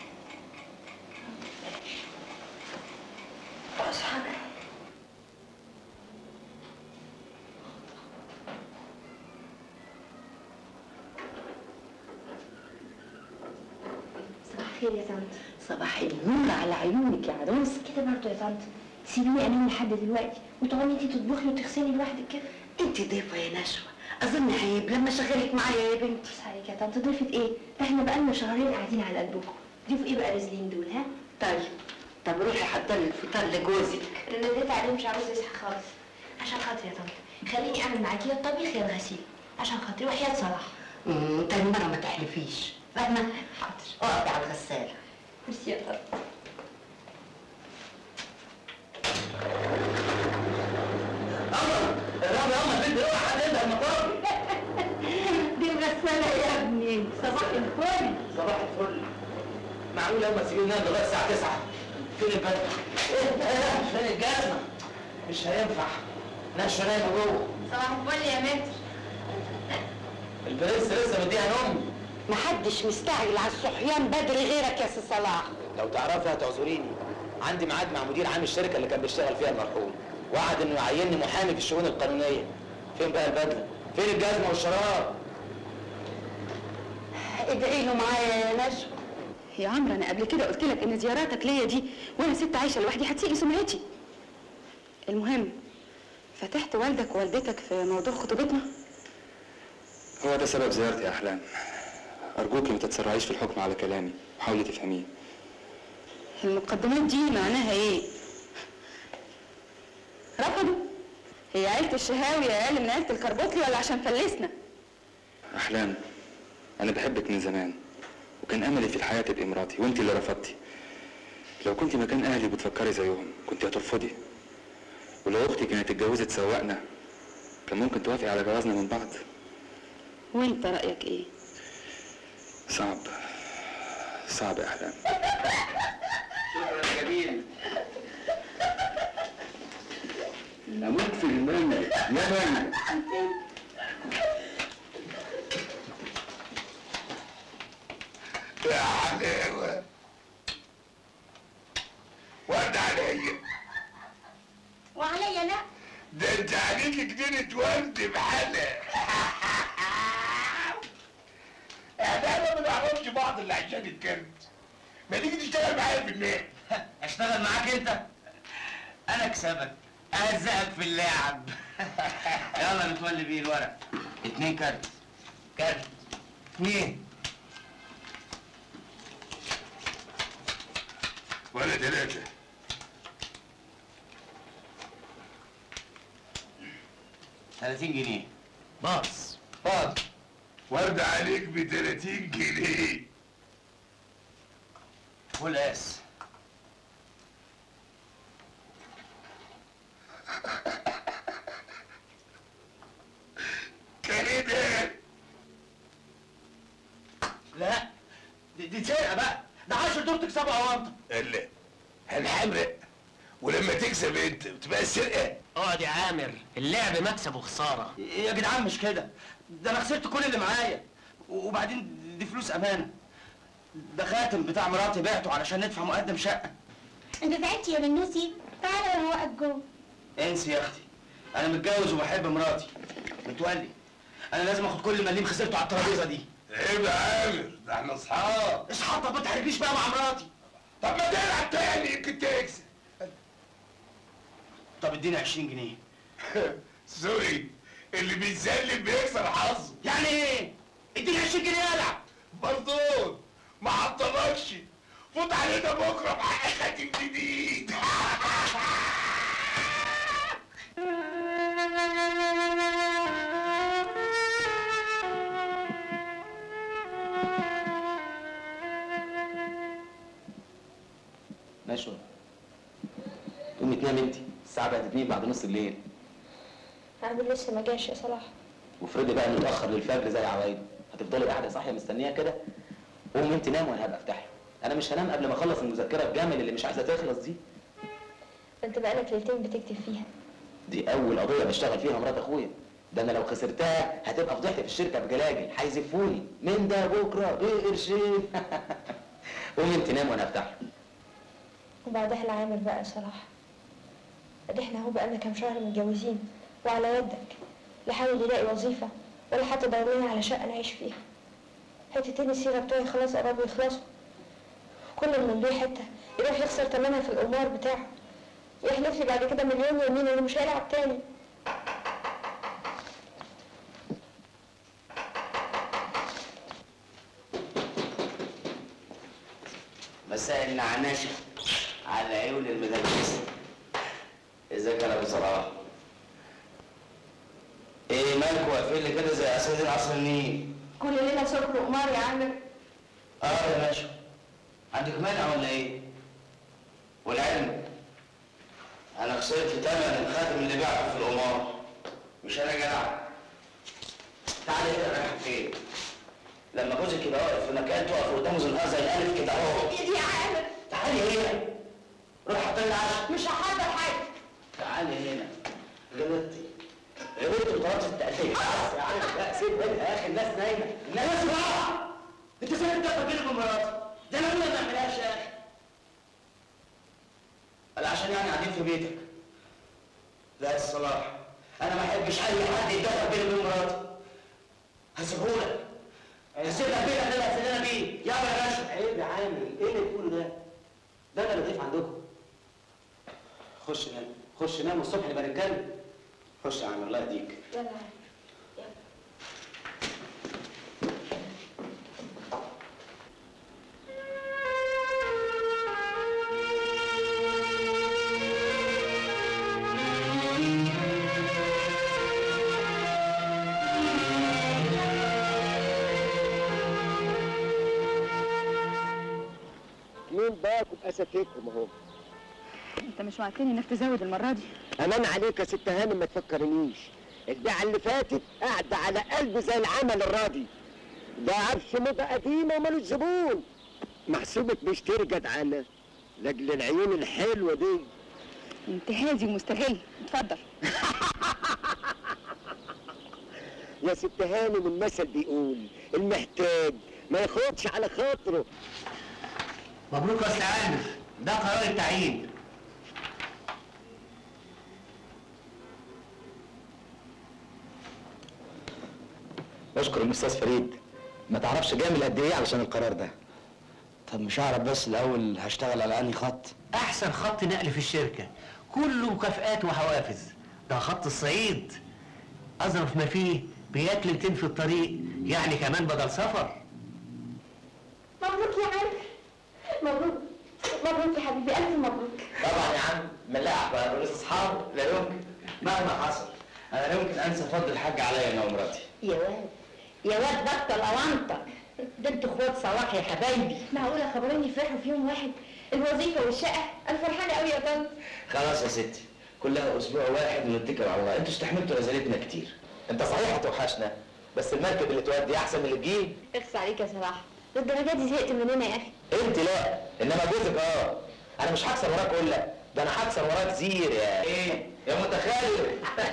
اصحى. صباح الخير يا طنط. صباح النور على عيونك يا عروس. كده برضه يا طنط؟ سيبيني انام لحد دلوقتي وتقومي انتي تطبخي وتغسلي لوحدك كده. انت ضيفه يا نشوى، اظن عيب لما اشغلك معايا يا بنتي. بص عليك يا طنط، ضيفه ايه؟ ده احنا بقالنا شهرين قاعدين على قلبكم. ضيفوا ايه بقى رازلين دول؟ ها؟ طيب طب روحي حضري الفطار لجوزك. انا ناديت عليه مش عاوز يصحى خالص. عشان خاطري يا طنط خليني اعمل معاكي يا الطبيخ يا الغسيل، عشان خاطري وحياة صلاح. امم تاني مره ما تحلفيش، فاهمه؟ حاضر. اقعدي على الغساله. ميرسي يا طنط. الرب يا أما البنت اوعى حد ينده المطار. دي الغساله يا ابني. صباح الفل. صباح الفل. معقول يوم تسيبيني ننام لغايه الساعه تسعة؟ فين البدله؟ ايه فين الجزمه؟ مش هينفع. نشوى نايمه جوه. صباح الفل يا متر. البرنس لسه مديها نوم. محدش مستعجل على الصحيان بدري غيرك يا سي صلاح. لو تعرفي هتعذريني. عندي ميعاد مع مدير عام الشركه اللي كان بيشتغل فيها المرحوم. وعد انه يعينني محامي في الشؤون القانونيه. فين بقى البدله؟ فين الجزمه والشراب؟ ادعي له معايا يا نشوى. يا عمرو انا قبل كده قلت لك ان زياراتك ليا دي وانا ست عايشه لوحدي هتسيء سمعتي. المهم فتحت والدك ووالدتك في موضوع خطوبتنا؟ هو ده سبب زيارتي يا أحلام. أرجوكي ما تتسرعيش في الحكم على كلامي وحاولي تفهميه. المقدمات دي معناها ايه؟ رفضوا؟ هي عيلة الشهاوي أقل من عيلة الكربوطلي ولا عشان فلسنا؟ أحلام، أنا بحبك من زمان وكان أملي في الحياة تبقي مراتي وأنت اللي رفضتي. لو كنت مكان أهلي بتفكري زيهم كنت هترفضي. ولو أختي كانت اتجوزت سواقنا كان ممكن توافقي على جوازنا من بعض. وأنت رأيك إيه؟ صعب صعب يا أحلام. شكرا يا جميل. أموت في المانجا يا مانجا. يا حلاوة ورد عليا. وعليا لا. ده انت عليك جنينة ورد بحالة. احنا ما بنعرفش بعض اللي عشان الكرد. ما تيجي تشتغل معايا في النادي. اشتغل معاك انت؟ انا اكسبك اهزقك في اللعب. يلا نتولي بيه الورق. اتنين كارت. كارت اتنين ولا تلاتة. تلاتين جنيه. باص باص. ورد عليك ب تلاتين جنيه. فول اس. كان ايه ده؟ لا دي, دي سرقه بقى. ده عشر دور تكسبها وانت. لا هنحمرق. ولما تكسب انت بتبقى السرقه. اقعد يا عامر، اللعب مكسب وخساره. يا جدعان مش كده، ده انا خسرت كل اللي معايا. وبعدين دي فلوس امانه. ده خاتم بتاع مراتي بعته علشان ندفع مقدم شقه. انت تعبت يا بنوسي؟ تعالى انا هوقف جوه. انسي يا اختي، انا متجوز وبحب مراتي. متولي انا لازم اخد كل مليم خسرته على الترابيزه دي. عيب يا عامر، ده احنا اصحاب. اصحاب؟ طب ما تحرجنيش بقى مع مراتي. طب ما تلعب تاني يمكن تكسب. طب اديني عشرين جنيه. سوري، اللي بيتسلم بيكسر حظه. يعني ايه؟ اديني عشرين جنيه العب. برضون ما عطلكش. فوت علينا بكره بحق خاتم جديد. نشوى قومي تنام انت، الساعه بقت اتنين بعد نص الليل. عامل لسه ما جاش يا صلاح. وافرضي بقى انه اتاخر للفجر زي عوايده، هتفضلي قاعده صاحيه مستنيه كده؟ قومي انت نام وانا هبقى افتح له. انا مش هنام قبل ما اخلص المذكره الجامل اللي مش عايزه تخلص دي. انت بقالك ليلتين بتكتب فيها. دي اول قضيه بشتغل فيها مرات اخويا. ده انا لو خسرتها هتبقى فضحتي في الشركه بجلاجل، هيزفوني من ده بكره بقرشين. قومي انت نام وانا افتح له. وبعدها العامل بقى يا صلاح. ادي احنا اهو بقالنا كام شهر متجوزين وعلى يدك. لا حاول يلاقي وظيفه ولا حتى دور لنا على شقه نعيش فيها. حتتين السيره بتوعي خلاص قربوا يخلصوا. كل ما نبيع حته يروح يخسر ثمنها في القمار بتاعه. يحلف لي بعد كده مليون يمين انه مش هيلعب تاني. مساء النعناشة على عيون المدرسة. ازيك يا ابو صلاح؟ ايه مالكوا واقفين لي كده زي اساتذه عصر النيل؟ كل ليله سكر وقمار يا عامر. اه يا باشا. عندك مانع ولا ايه؟ والعلم انا خسرت ثمن الخاتم اللي بعته في القمار. مش انا جدع. تعالى هنا رايح فين؟ لما جوزك يبقى واقف في مكان تقف قدامه زنقار زي الالف كده اهو. ايدي يا عامر. تعالي هنا. روح حضري العشاء. مش هحضر حاجه. تعالي هنا. غلطتي. غلطت وطلبت التأديب. خلاص يا عم لا سيب بالها يا اخي الناس نايمه. الناس بقى. انت سايب الدفه بينك وبين مراتي. ده انا ما بعملهاش يا اخي. قال عشان يعني قاعدين في بيتك. لا الصلاح. انا ما احبش اي حد يتدخل بيني وبين مراتي. هسيبهولك. هسيبلك بيتك اللي هتسلينا بيه. يلا يا باشا. عيب يا عامر، ايه اللي بتقوله ده؟ ده انا اللي ضيف عندكم. خش نام، خش نام والصبح نبقى نتكلم. خش يا عامر الله يهديك. يلا مين باكل اساتيكم اهو. انت مش وعدتني انك تزود المره دي؟ امان عليك يا ست هانم ما تفكرنيش. البيعه اللي فاتت قاعده على قلبي زي العمل الراضي. ده عفش موضه قديمه ومالوش زبون. محسوبك بيشتري جدعنه لاجل العيون الحلوه دي. انت هادي ومستغل. اتفضل. يا ست هانم المثل بيقول المحتاج ما ياخدش على خاطره. مبروك يا استاذ عامر، ده قرار التعيين. اشكر الاستاذ فريد. ما تعرفش جامل قد ايه علشان القرار ده. طب مش هعرف بس الاول هشتغل على انهي خط؟ احسن خط نقل في الشركه، كله مكافآت وحوافز. ده خط الصعيد، اظرف ما فيه بياكلتين في الطريق، يعني كمان بدل سفر. مبروك يا عامر. مبروك مبروك يا حبيبي، الف مبروك. طبعا يا عم ملاح بقى ولسه اصحاب. لا يمكن مهما حصل انا لا يمكن انسى فضل الحاج عليا انا ومراتي. يا واد يا واد بطل اوانطه. ده انتوا اخوات صلاح يا حبايبي. معقوله خبرين يفرحوا في يوم واحد؟ الوظيفه والشقه. انا فرحانه قوي يا طنط. خلاص يا ستي كلها اسبوع واحد ونتكل على الله. انتوا استحملتوا نزلتنا كتير. انت صحيح هتوحشنا، بس المركب اللي تودي احسن من اللي تجيب. اخس عليك يا صلاح، للدرجه دي زهقت مننا يا اخي. انت لا، انما جوزك اه. انا مش هكسر وراك ولا ده انا هكسر وراك زير يا ايه يا متخلف.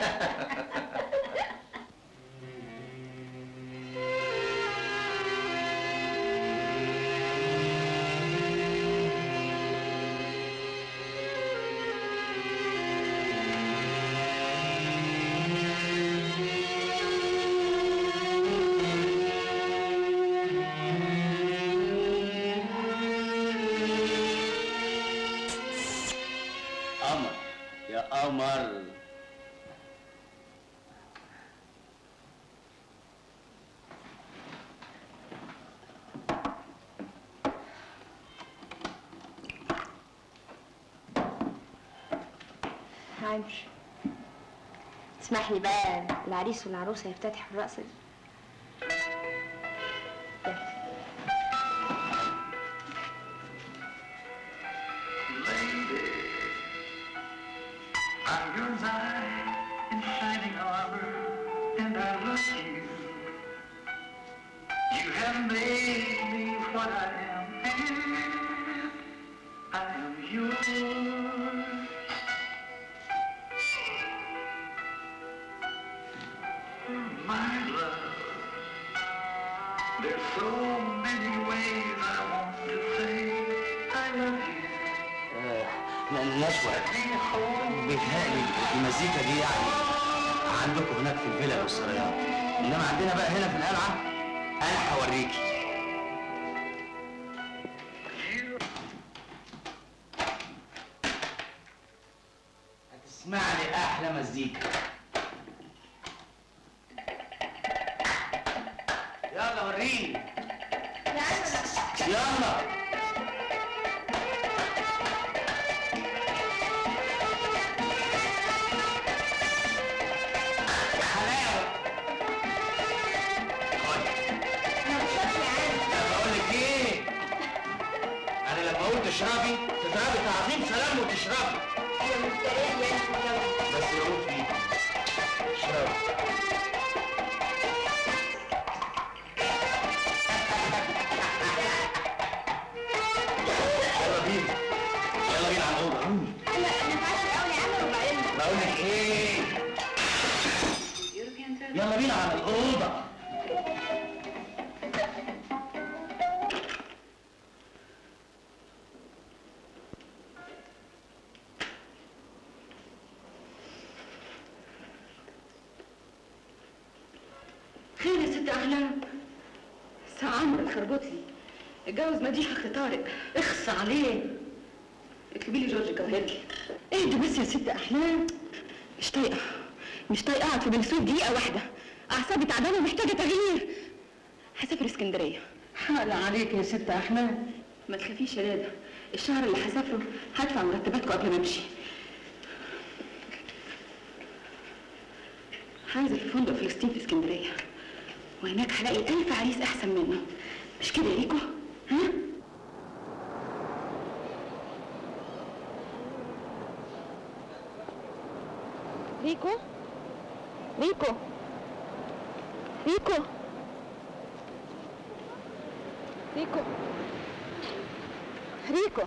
قمر يا قمر. عامر اسمح لي بقى، العريس والعروسه يفتتحوا الرقصه دي. I'm your knight in shining armor, and I love you. You have made me what I am, and I am yours. My love, there's so many ways I want to say I love you. نشوى بيتهيألي المزيكا دي يعني عندكم هناك في الفيلا والسرايات، انما عندنا بقى هنا في القلعه انا هوريكي. اسمع لي احلى مزيكا. يلا وريني. يلا. تشربي تضربي تعظيم سلام وتشربي. ايوه مفترية يعني بس يموت فيك. اشربي. يلا بينا. يلا بينا على الأوضة. لا انا عارفة قوي يا عم وبعدين بقول لك ايه؟ يلا بينا على الأوضة. خير يا ست احلام؟ ساعة عمرو خربط لي اتجوز مديحة اخت طارق. اخص عليه. اكتبي لي جورج جوهر لي. اهدي بس يا ست احلام. مش طايقة مش طايقة اقعد في بني سويف دقيقة واحدة. اعصابي تعبانة ومحتاجة تغيير. هسافر اسكندرية. حال عليك يا ست احلام. ما تخافيش يا لاده، الشهر اللي هسافره هدفع مرتباتكم قبل ما امشي. هنزل في فندق فلسطين في اسكندرية، وهناك هلاقي ألف عريس أحسن منه. مش كده يا ريكو؟ ها؟ ريكو ريكو ريكو ريكو ريكو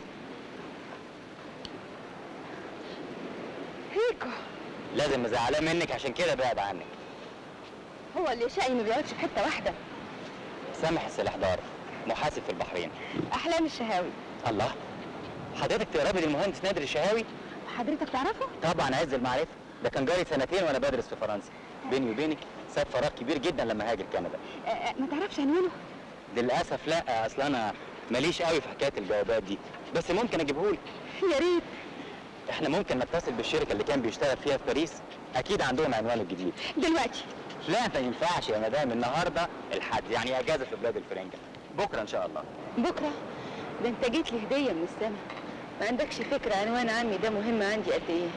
ريكو لازم زعلان منك عشان كده بعد عنك. هو اللي شقي ما بيقعدش في حته واحده. سامح السلحدار محاسب في البحرين. احلام الشهاوي. الله، حضرتك تقربي للمهندس نادر الشهاوي؟ حضرتك تعرفه؟ طبعا عز المعرفه، ده كان جاري سنتين وانا بدرس في فرنسا. بيني وبينك ساب فراغ كبير جدا لما هاجر كندا. أه ما تعرفش عنوانه؟ للاسف لا، اصل انا ماليش قوي في حكايه الجوابات دي، بس ممكن اجيبهولك. يا ريت. احنا ممكن نتصل بالشركه اللي كان بيشتغل فيها في باريس، اكيد عندهم عنوانه الجديد. دلوقتي؟ لا ما ينفعش يا مدام، النهارده الحد يعني اجازه في بلاد الفرنجه. بكره ان شاء الله. بكره؟ ده انت جيت لي هديه من السما. ما عندكش فكره عنوان عمي ده مهم عندي قد ايه.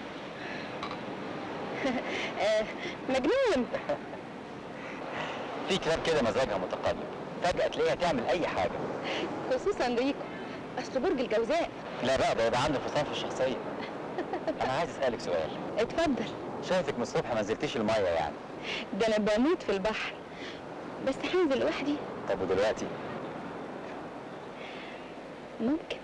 آه مجنون. في كلاب كده مزاجها متقلب، فجاه تلاقيها تعمل اي حاجه. خصوصا ريكو، اصل برج الجوزاء. لا بقى، ده يبقى عنده انفصام في الشخصيه. انا عايز اسالك سؤال. اتفضل. شايفك من الصبح ما نزلتيش الميه يعني. ده انا بموت في البحر، بس هنزل لوحدي. طب ودلوقتي؟ ممكن.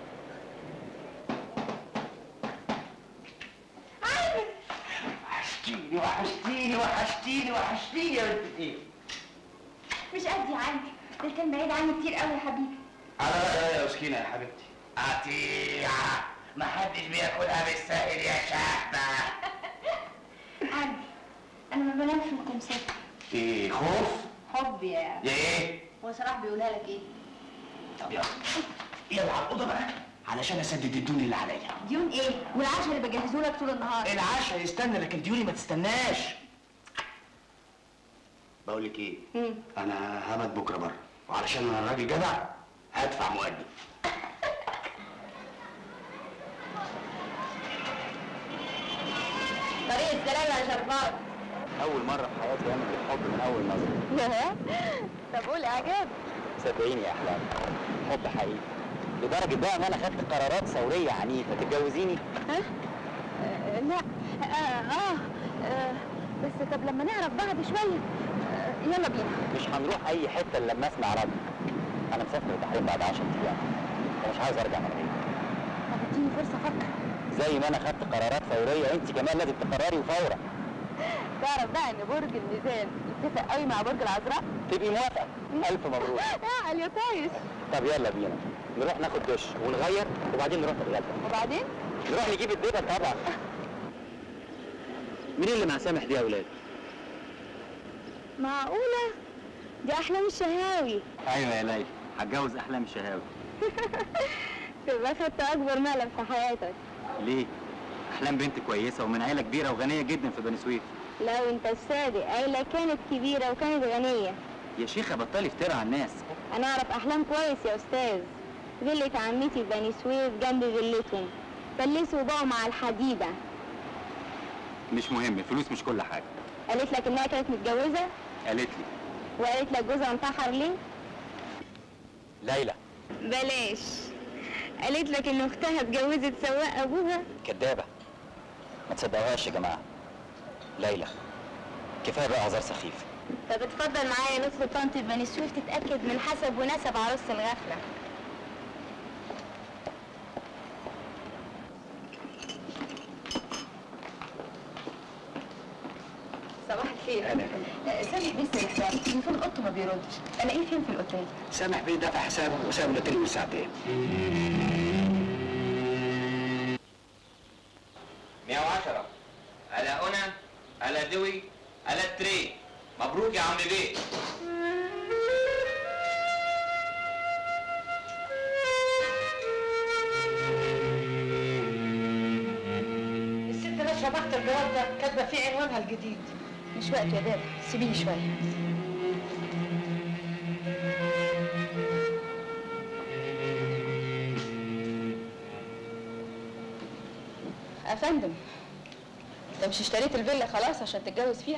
وحشتيني وحشتيني وحشتيني وحشتيني يا بنت ايه؟ مش قد يا عمي، ده كان بعيد عني كتير قوي يا حبيبي. على رأيي يا مسكينة يا حبيبتي. قطيعة محدش بياكلها بالساهل يا شهبة. عمي انا ما بنامش في التمثال. ايه خوف؟ حب يا يا ايه؟ هو صلاح بيقولها لك ايه؟ طب يلا يلا على الأوضة بقى علشان اسدد الديون اللي عليا. ديون ايه؟ والعشاء اللي بجهزه لك طول النهار. العشاء يستنى لكن ديوني ما تستناش. بقول لك ايه؟ مم. انا هبت بكره بره، وعلشان انا راجل جدع هدفع مقدم. طريق السلام يا شربات. اول مره في حياتي اعمل الحب من اول نظره. طب قول اعجاب. صدقيني يا احلام، حب حقيقي لدرجه بقى ان انا خدت قرارات ثوريه عنيفه. تتجوزيني؟ ها؟ آه لا آه, آه, اه بس طب لما نعرف بعض شويه. آه يلا بينا. مش هنروح اي حته الا لما اسمع رد. انا مسافر البحرين بعد عشرة ايام ومش عايز ارجع من غيرك. طب اديني فرصه افكر. زي ما انا خدت قرارات ثوريه انت كمان لازم تقرري وفورا. تعرف بقى ان برج الميزان يتفق قوي مع برج العذراء؟ تبقي موافقه. الف مبروك. اه يا طايش. طب يلا بينا نروح ناخد دش ونغير وبعدين نروح نتغدى. وبعدين؟ نروح نجيب الدبل طبعا. مين اللي مع سامح دي يا اولاد؟ معقوله؟ دي احلام الشهاوي. ايوه يا ليلى، هتجوز احلام الشهاوي. تبقى خدت اكبر مقلب في حياتك. ليه؟ احلام بنت كويسه ومن عيله كبيره وغنيه جدا في بني سويف. لا وانت الصادق، عيلة كانت كبيرة وكانت غنية. يا شيخه بطلي افترى على الناس. انا اعرف احلام كويس يا استاذ. فيلة عمتي في بني سويف جنب فيلتهم، فلسوا بقوا مع الحديدة. مش مهم، الفلوس مش كل حاجه. قالت لك انها كانت متجوزة؟ قالت لي. وقالت لك جوزها انتحر ليه؟ ليلى. بلاش. قالت لك ان اختها اتجوزت سواق ابوها؟ كدابه، ما تصدقوهاش يا جماعه. ليلى كفايه بقى هزار سخيف. طب اتفضل معايا ندخل طنط في بني سويف تتاكد من حسب ونسب عروسه الغفله. صباح الخير. أهلا. آه، سامح بيه السلحفاة، تليفون اوضته ما بيردش، الاقيه فين في الاوتيل؟ سامح بيه دفع حسابه وساب الاوتيل من ساعتين. مية وعشرة ألا أنا ألا دوي ألا تري. مبروك يا عم بيه. الست نشرة بحت الجواب ده كاتبه فيه عنوانها الجديد. مش وقته يا دادا، سيبيني شويه. يا فندم، انت مش اشتريت الفيلا خلاص عشان تتجوز فيها؟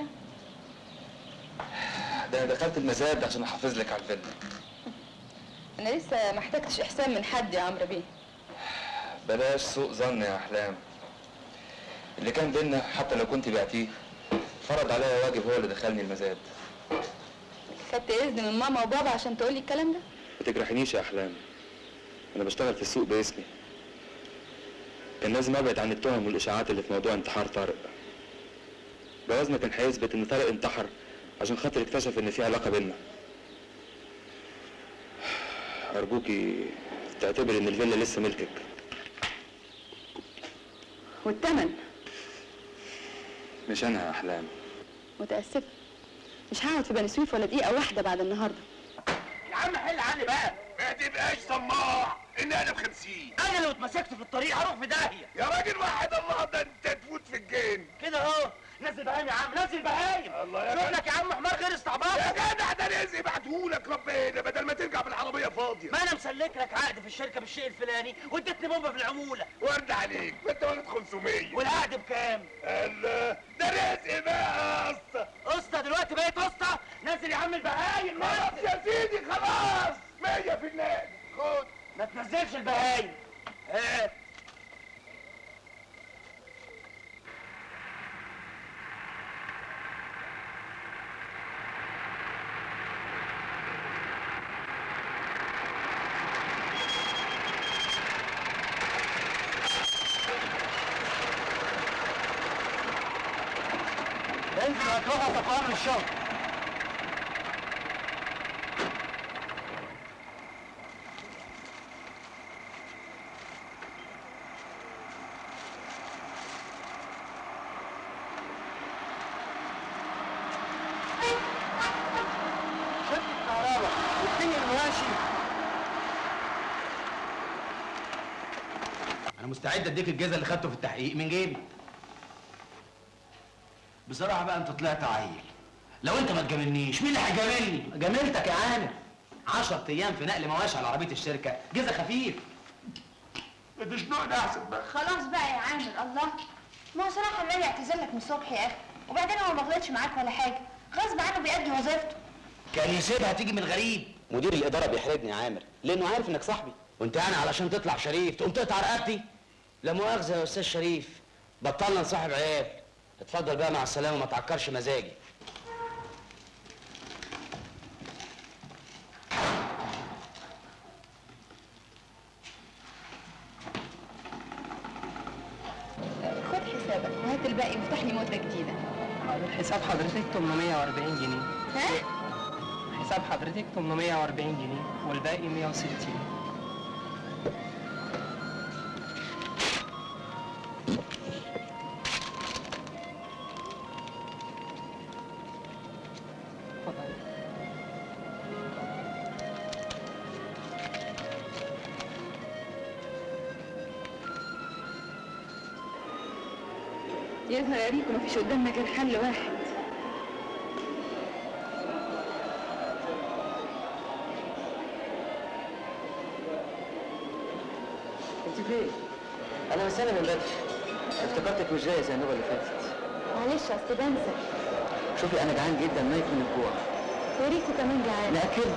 ده انا دخلت المزاد عشان احافظ لك على الفيلا. انا لسه ما احتجتش احسان من حد يا عمرو بيه. بلاش سوء ظن يا احلام. اللي كان بينا حتى لو كنت بعتيه فرض عليا واجب، هو اللي دخلني المزاد. خدت اذن من ماما وبابا عشان تقولي الكلام ده؟ ما تجرحنيش يا احلام، انا بشتغل في السوق باسمي. كان لازم ابعد عن التهم والاشاعات اللي في موضوع انتحار طارق. جوازنا كان هيثبت ان طارق انتحر عشان خاطر اكتشف ان في علاقه بينا. ارجوكي تعتبر ان الفيلا لسه ملكك. والثمن؟ مش انا يا احلام. متاسفه، مش هقعد في بني سويف ولا دقيقه واحده بعد النهارده. يا عم حل عني بقى، ما تبقاش طماع ان انا بخمسين. انا لو اتمسكت في الطريق هروح في داهيه. يا راجل واحد الله، ده انت تفوت في الجين كده اهو. نزل بهايم يا عم، نزل بهايم. الله يا شوف لك يا عم حمار غير استعباط. يا جدع ده رزق بعتهولك ربنا بدل ما ترجع بالعربيه فاضيه. ما انا مسلك لك عقد في الشركه بالشيء الفلاني واديتني بومبه في العموله. ورد عليك، ما انت واخد خمسمية. والعقد بكام؟ الله، ده رزق بقى يا اسطى. اسطى دلوقتي بقيت اسطى. نزل يا عم البهايم. خلاص يا سيدي خلاص، مية في النادي. خد. ما تنزلش البهايم. هات. انت هتروح تقام الشغل. شد الكهرباء والدنيا المواشي. انا مستعد اديك الجزء اللي خدته في التحقيق من جيبي. بصراحه بقى انت طلعت عيل. لو انت ما تجاملنيش مين اللي هيجاملني؟ جاملتك يا عامر. عشرة ايام في نقل مواشي على عربيه الشركه، جزء خفيف. بتشنقني احسن بقى. خلاص بقى يا عامر، الله. ما هو صراحه عمال يعتذر لك من الصبح يا اخي، وبعدين هو ما غلطش معاك ولا حاجه، غصب عنه بيأدي وظيفته. كان يسيبها تيجي من غريب. مدير الاداره بيحرجني يا عامر لانه عارف انك صاحبي. وانت يعني علشان تطلع شريف تقوم تقطع رقبتي؟ لا مؤاخذه يا استاذ شريف، بطلنا نصاحب عيال. اتفضل بقى مع السلامه، ما تعكرش مزاجي. خد حسابك وهات الباقي وافتح لي مده جديده. حساب حضرتك ثمانمية وأربعين جنيه. ها؟ حساب حضرتك ثمانمية وأربعين جنيه والباقي مية وستين. يظهر يا ريكو مفيش قدامنا غير حل واحد. انت فين؟ انا مسألة من بدري، افتكرتك مش جاية زي النوبة اللي فاتت. معلش اصل بنسى. شوفي انا جعان جدا ميت من الجوع. وريكو كمان جعان. ناكل.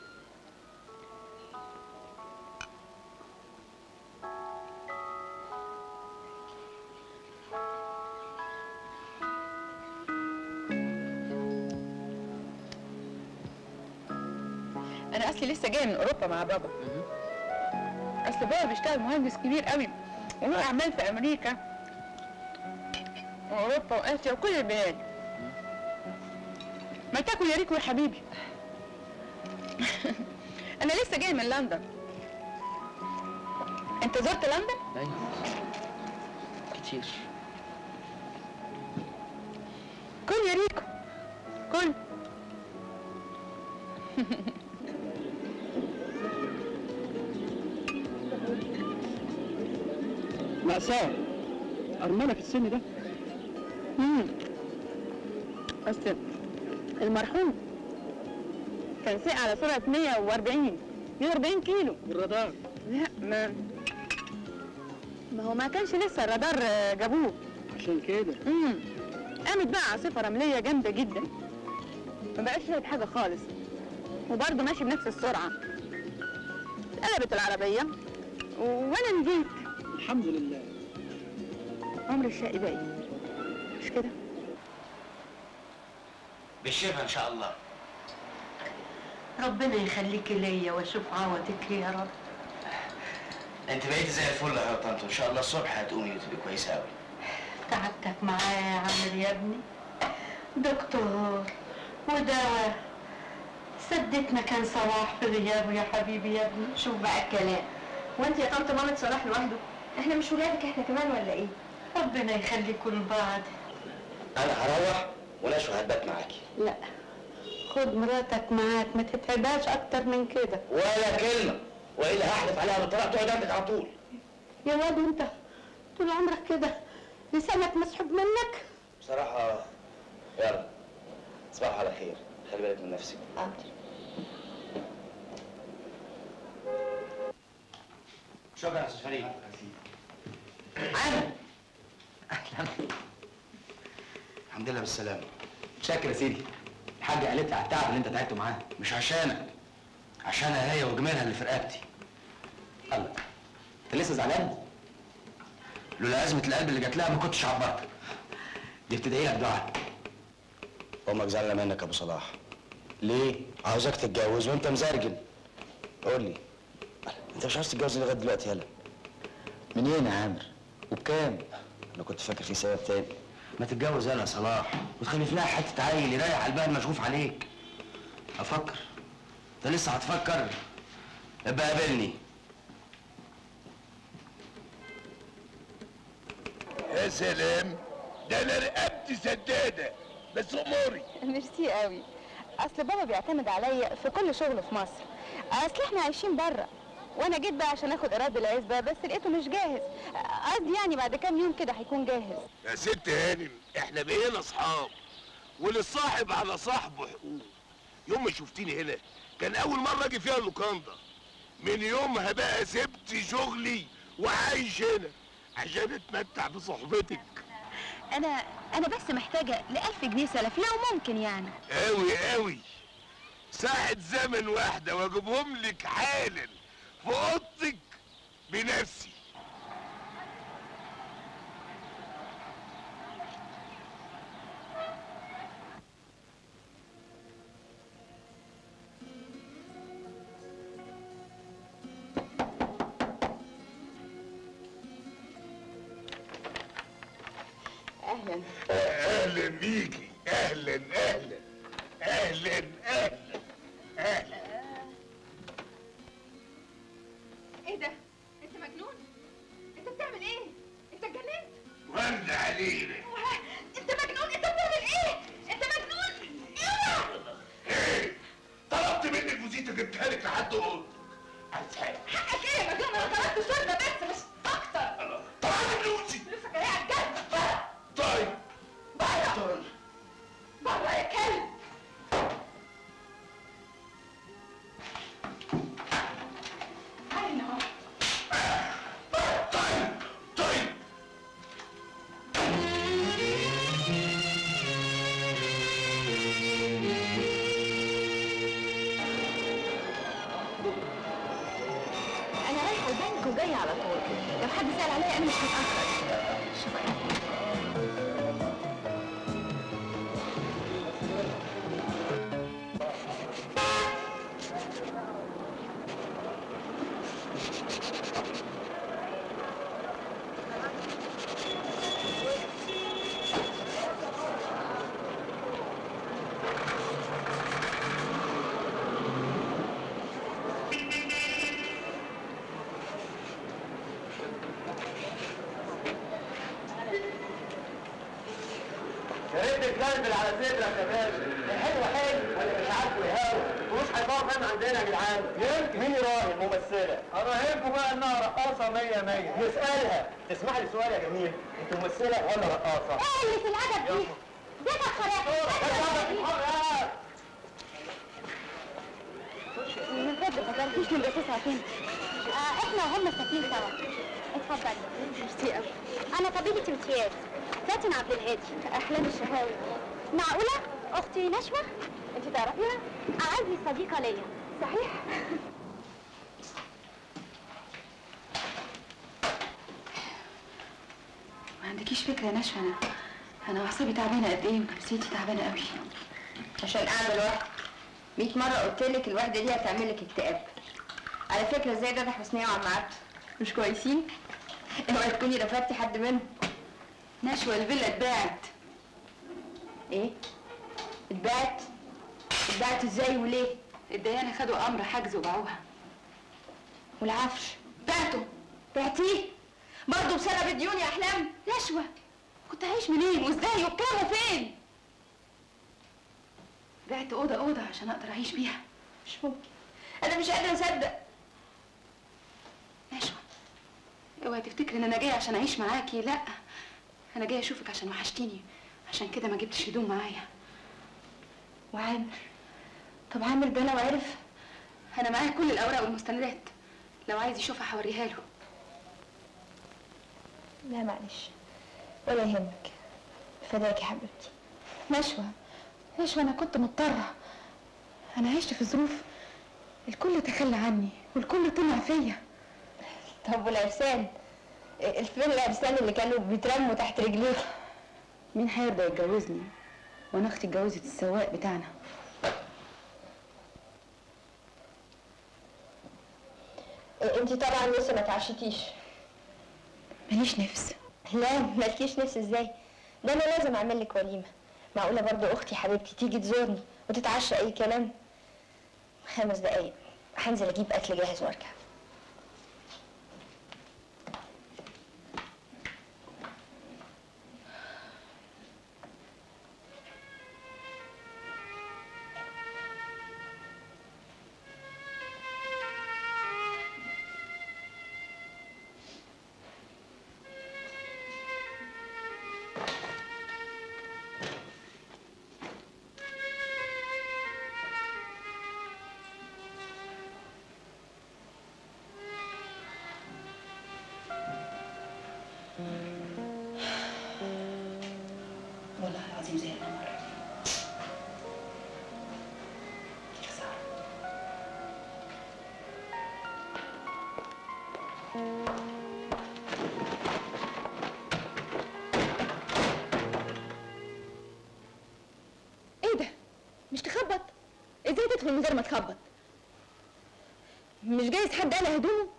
انا اصلي لسه جايه من اوروبا مع بابا. اصل بابا بيشتغل مهندس كبير قوي وله اعمال في امريكا واوروبا واسيا وكل البلاد. ما تاكل يا ريكو يا حبيبي. انا لسه جاي من لندن. انت زرت لندن؟ ايوه كتير. كل يا ريكو كل. مأساة أرملة في السن ده. امم اصل المرحوم كان ساق على سرعة مية وأربعين مية وأربعين كيلو. والرادار؟ لا ما ما هو ما كانش لسه الرادار جابوه. عشان كده. امم قامت بقى عاصفة رملية جامدة جدا، ما بقاش شايف حاجة خالص، وبرضه ماشي بنفس السرعة. قلبت العربية وانا نجيت. الحمد لله. عمر الشقي باقي مش كده؟ بالشفا ان شاء الله. ربنا يخليكي ليا واشوف عوضك يا رب. انت بقيتي زي الفل يا طنط، ان شاء الله الصبح هتقومي وتبقي كويسه قوي. تعبتك معايا يا عامر يا ابني، دكتور ودواء، سدت مكان صلاح في غيابه يا حبيبي يا ابني. شوف بقى الكلام، وانت يا طنط مامة صلاح لوحده؟ احنا مش ولادك احنا كمان ولا ايه؟ ربنا يخليكوا لبعض. انا هروح ونشوى هتبات معاكي. لا خد مراتك معاك، ما تتعبهاش اكتر من كده. ولا كلمه، والا هحلف عليها بالطلاق تقعد عندك على طول. يا واد انت طول عمرك كده لسانك مسحوب منك. بصراحه يلا تصبحوا على خير، خلي بالك من نفسك. حاضر. شكرا يا استاذ فريد. عامر اهلا. الحمد لله بالسلامه. شاكر يا سيدي. الحاجه قالت لي على التعب اللي انت تعبته معاها. مش عشانك، عشانها هي وجمالها اللي في رقبتي. الله، انت لسه زعلان؟ لولا ازمه القلب اللي جات لها ما كنتش عبرتك. دي بتدعي لك دعاء. امك زعلانه منك يا ابو صلاح. ليه؟ عاوزاك تتجوز وانت مزرجن. قول لي انت مش عاوز تتجوز لغايه دلوقتي؟ يلا منين يا عامر؟ وبكام؟ انا كنت فاكر في سبب تاني. ما تتجوز يلا يا صلاح وتخلف لها حته عيل يريح قلبها المشغوف عليك. افكر؟ انت لسه هتفكر؟ ابقى قابلني. يا سلام، ده انا رقبتي سداده بس اموري. ميرسي قوي. اصل بابا بيعتمد عليا في كل شغل في مصر، اصل احنا عايشين بره، وانا جيت بقى عشان اخد ايراد العزبه بس لقيته مش جاهز. قصدي يعني بعد كام يوم كده هيكون جاهز. يا ست هانم، احنا بقينا اصحاب وللصاحب على صاحبه حقوق. يوم ما شفتيني هنا كان اول مره اجي فيها اللوكاندا. من يومها بقى سبت شغلي وعايش هنا عشان اتمتع بصحبتك. انا انا بس محتاجه لألف جنيه سلف لو ممكن يعني. قوي قوي، ساعة زمن واحدة واجيبهم لك حالا في اوضتك بنفسي. اهلا. اهلا بيكي، اهلا اهلا اهلا اهلا اهلا. ايه ده؟ انت مجنون؟ انت بتعمل ايه؟ انت اتجننت؟ ورد علينا. انت مجنون؟ انت بتعمل ايه؟ انت مجنون؟ ايه؟ طلبت منك فوزيتا جبتها لك لحد اوضتك. عايز حاجه؟ حقك ايه يا مجنون؟ انا طلبت شوربه بس مش اكتر. طلعت فلوسي. فلوسك ايه على الجنب؟ طيب متأخر. شكرا. يا ريت تتكلم على صدرك يا باشا، الحلو حلو ولا مش عاجبه يهاوي، مش هيقف فين عندنا يا جدعان؟ مين يراهن الممثلة؟ اراهنكم بقى انها رقاصة مية مية، نسألها، تسمح لي سؤال يا جميل، انت ممثلة ولا رقاصة؟ ايه اللي في الادب دي؟ دي خرافة. من فضلك يا مفيش نمرة تسعة فين؟ آه احنا وهم ساكنين سوا. اتفضلي. ميرسي قوي. انا طبيبة امتياز فاتن عبد الهادي. احلام الشهاوي. معقولة؟ اختي نشوى؟ انت تعرفيها؟ اعز صديقة ليا. صحيح؟ ما عندكيش فكرة يا نشوى، انا انا اعصابي تعبانة قد ايه ونفسيتي تعبانة قوي. عشان قاعدة لوحدك. مية مرة قلت لك الوحدة دي هتعمل لك اكتئاب. على فكرة ازاي ده حسنية وعم عبد مش كويسين؟ اوعي تكوني رفضتي حد منهم. نشوى الفيلا اتباعت. ايه؟ اتباعت؟ اتباعت ازاي وليه؟ الديانة خدوا امر حجز وباعوها. والعفش؟ بعته. بعتيه؟ برضه بسبب الديون يا احلام؟ نشوى كنت هعيش منين وازاي وبكام وفين؟ بعت اوضه اوضه عشان اقدر اعيش بيها. مش ممكن، انا مش قادره اصدق. نشوى اوعي تفتكري ان انا جايه عشان اعيش معاكي، لا انا جايه اشوفك عشان وحشتيني، عشان كده ما جبتش هدوم معايا. وعامر؟ طب عامر ده لو عرف؟ انا معايا كل الاوراق والمستندات، لو عايز يشوفها هوريها له. لا معلش ولا يهمك، فداك يا حبيبتي. نشوى نشوى انا كنت مضطره، انا عشت في ظروف الكل تخلى عني والكل طمع فيا. طب والعرسان؟ فين العرسان اللي كانوا بيترموا تحت رجليك؟ مين هيرضى يتجوزني وانا اختي اتجوزت السواق بتاعنا؟ انت طبعا لسه ما اتعشتيش. ماليش نفس. لا مالكيش نفس ازاي؟ ده انا لازم اعمل لك وليمه. معقوله برضو اختي حبيبتي تيجي تزورني وتتعشى اي كلام؟ خمس دقايق هنزل اجيب اكل جاهز وارجع. والله العظيم زي القمر. يا خسارة. ايه ده؟ مش تخبط؟ ازاي تدخل من غير ما تخبط؟ مش جايز حد قلع هدومه؟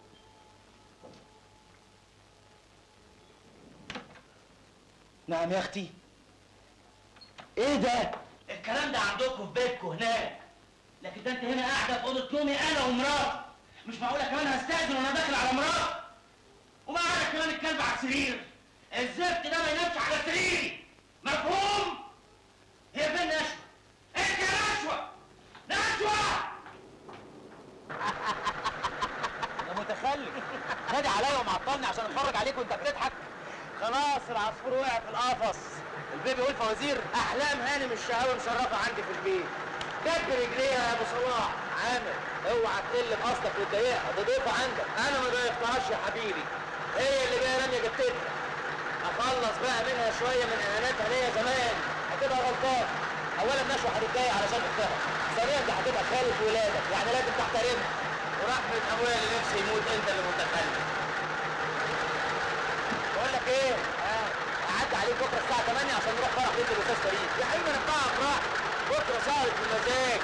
نعم يا اختي. ايه ده؟ الكلام ده عندكم في بيتكم هناك، لكن ده انت هنا قاعده في اوضه نومي انا ومراتي. مش معقوله كمان هستاذن وانا داخل على مراتي. ومعانا كمان الكلب على السرير. الزفت ده ما ينامش على سريري. مفهوم؟ هي فين نشوى؟ انت يا نشوى! نشوى! يا متخلف، نادي عليا ومعطلني عشان اتفرج عليك وانت بتضحك. خلاص العصفور وقع في القفص. البيبي والفوازير. احلام هانم الشهاوي مشرفه عندي في البيت. كب رجليها يا ابو صلاح. عامر اوعى تقل في اصلك وتضايقها، دي ضيفه عندك. انا ما ضايقتهاش يا حبيبي، هي اللي جايه راميه جبتتها. اخلص بقى منها شويه من اهاناتها ليا زمان. هتبقى غلطان. اولا نشوى هتتضايق علشان اختها، ثانيا دي هتبقى خالة ولادك، يعني لازم تحترمها. ورحمه ابويا اللي نفسي يموت انت اللي متخلف. بقول عليك بكره الساعه تمانية عشان نروح فرح بنت الاستاذ فريد. يا حبيبي انا بتاع افراح، بكره سهرة المزاج.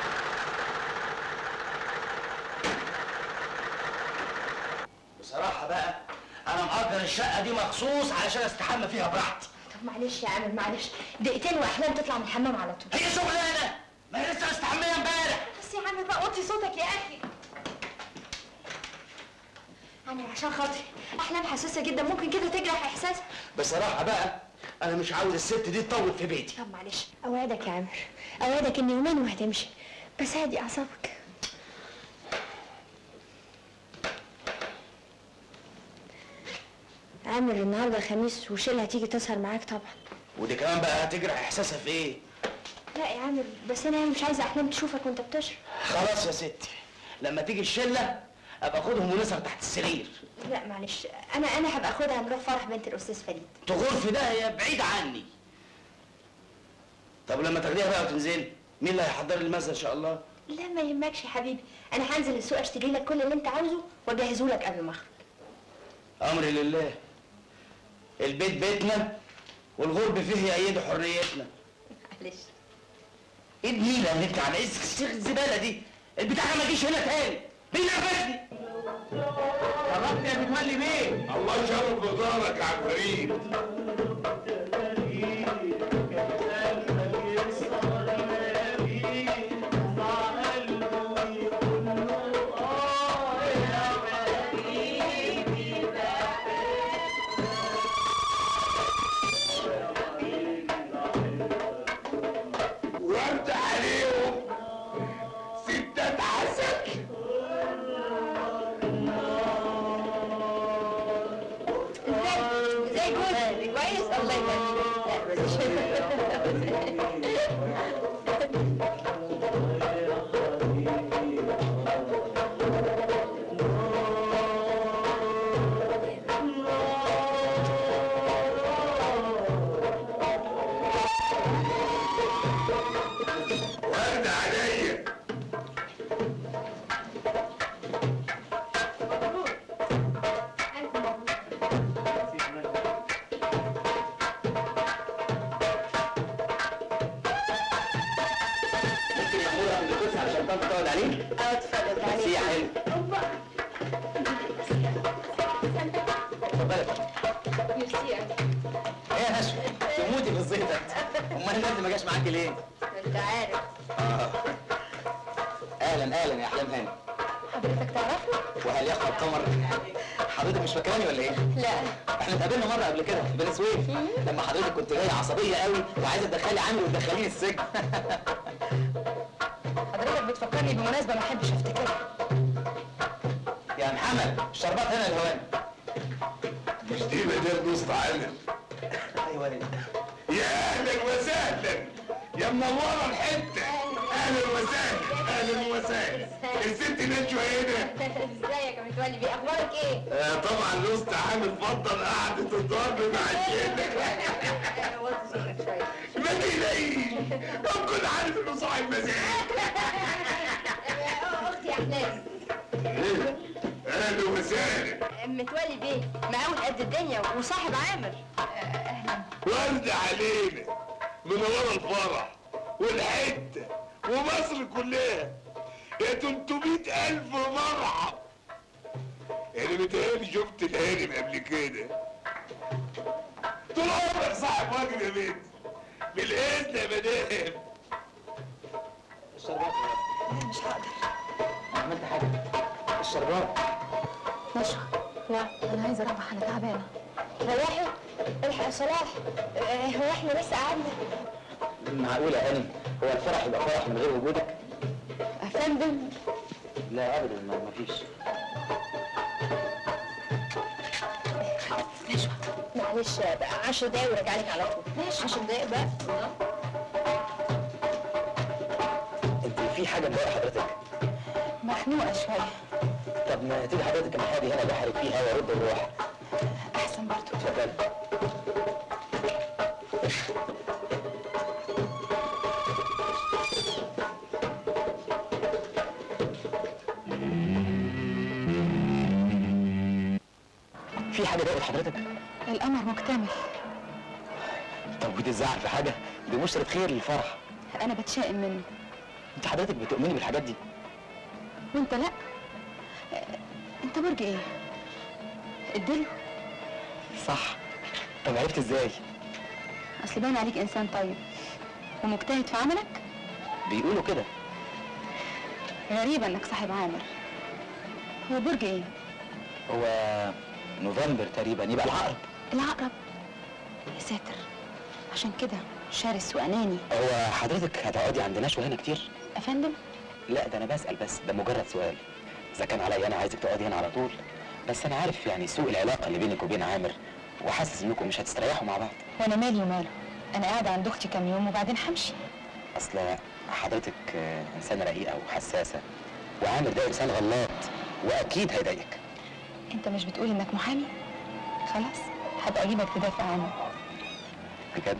بصراحه بقى انا مأجر الشقه دي مخصوص علشان استحمى فيها براحتي. طب معلش يا عامر معلش، دقيقتين واحلام تطلع من الحمام على طول. هي شغلانه؟ ما هي لسه مستحميه امبارح. بس يا عامر بقى وطي صوتك يا اخي. عامر عشان خاطري، احلام حساسه جدا ممكن كده تجرح احساسها. بصراحه بقى انا مش عاوز الست دي تطول في بيتي. طب معلش اوعدك يا عامر، اوعدك ان يومين وهتمشي، بس هادي اعصابك. عامر النهارده خميس وشيل هتيجي تسهر معاك طبعا. ودي كمان بقى هتجرح احساسها في ايه؟ لا يا عامر بس انا مش عايزه احلام تشوفك وانت بتشرب. خلاص يا ستي، لما تيجي الشله ابقى اخدهم ونسهر تحت السرير. لا معلش، انا انا هبقى اخدها نروح فرح بنت الاستاذ فريد. تغور في ده هي بعيده عني. طب لما تاخديها بقى وتنزلي مين اللي هيحضر لي المسا ان شاء الله؟ لا ما يهمكش يا حبيبي، انا هنزل السوق اشتري لك كل اللي انت عاوزه واجهزه لك قبل ما اخرج. امري لله. البيت بيتنا والغرب فيه يأيد حريتنا. معلش. ايه النيله اللي انت على ايه الزباله دي؟ البتاع ما يجيش هنا تاني. مين نرفزني؟ قربت يا متولي بيه. الله يشرف بطارك يا عم فريد. ورد عليهم ستات عسل. ازاي جوزك؟ كويس؟ الله يبارك. ورد عليا. ممكن ياخدوها عند الكرسي علشان تعرف تقعد عليه؟ اه اتفضل تعالى. ميرسي يا حلو. اتفضلي. ميرسي يا ايه يا نشوى؟ تموتي في الزيت انت. امال الناس ما جاش معاكي ليه؟ انت عارف. اه. اهلا اهلا يا احلام هاني. حضرتك تعرفني؟ وهل يخفى القمر؟ حضرتك مش فاكراني ولا ايه؟ لا. احنا اتقابلنا مره قبل كده في بني سويف لما حضرتك كنت جايه عصبيه قوي وعايزه تدخلي عامر وتدخليني السجن. حضرتك بتفكرني بمناسبه ما احبش افتكرها. يا محمد الشربات هنا الهوان. مش دي مدام وسط عالم. ايوه دي. يا اهلا وسهلا يا منوره الحته. اهلا وسهلا اهلا وسهلا. الست نشوى هنا. ازيك يا متولي بيه؟ اخبارك ايه؟ آه طبعا الوسط عامل فضل قعده الضرب مع الشله. وطي صوتك شويه. ما تقلقيش الكل عارف انه صاحب مزاج. اختي احلام. اهلا وسهلا. متولي بيه مقاول قد الدنيا وصاحب عامر. اهلا. ورد علينا منوره الفرح والحته ومصر كلها. يا تلتمية ألف مرحب. أنا متهيألي شفت الهانم قبل كده. طول عمرك صاحب واجب يا بنت. بالإذن يا مدام. الشربات مش هقدر. انا عملت حاجه. الشربات. نشوى. لا انا عايزه اروح، انا تعبانه. ريحي الحق يا صلاح. اه، هو احنا لسه قعدنا؟ معقوله يا هانم هو الفرح يبقى فرح من غير وجودك؟ يا فندم. لا ابدا ما مفيش. نشوى معلش بقى عشر دقايق وراجع لك على طول. ماشي عشر دقايق بقى. انت في حاجه مضايقه حضرتك؟ مخنوقه شويه. طب ما تيجي حضرتك المحادي هنا بحرك فيها وارد الروح. احسن برضه. اتفضل. في حاجه ضايقت حضرتك؟ القمر مكتمل. طب بتزعل في حاجه؟ دي بشرة خير للفرح. انا بتشائم منه. انت حضرتك بتؤمني بالحاجات دي؟ وانت لا. انت برج ايه؟ اديله. صح. طب عرفت ازاي؟ اصل باين عليك انسان طيب ومجتهد في عملك. بيقولوا كده. غريبة انك صاحب عامر. هو برج ايه؟ هو نوفمبر تقريبا، يبقى العقرب. العقرب؟ يا ساتر، عشان كده شرس واناني. هو حضرتك هتقعدي عند نشوى هنا كتير؟ افندم؟ لا ده انا بسأل بس، ده مجرد سؤال. اذا كان عليا انا عايزك تقعدي هنا على طول، بس انا عارف يعني سوء العلاقة اللي بينك وبين عامر، وحاسس انكم مش هتستريحوا مع بعض. وانا مالي وماله؟ انا قاعدة عند اختي كام يوم وبعدين همشي. اصل حضرتك انسانة رقيقة وحساسة، وعامر ده انسان غلاط واكيد هيضايقك. انت مش بتقول انك محامي؟ خلاص هبقى اجيبك تدافع عنه. بجد؟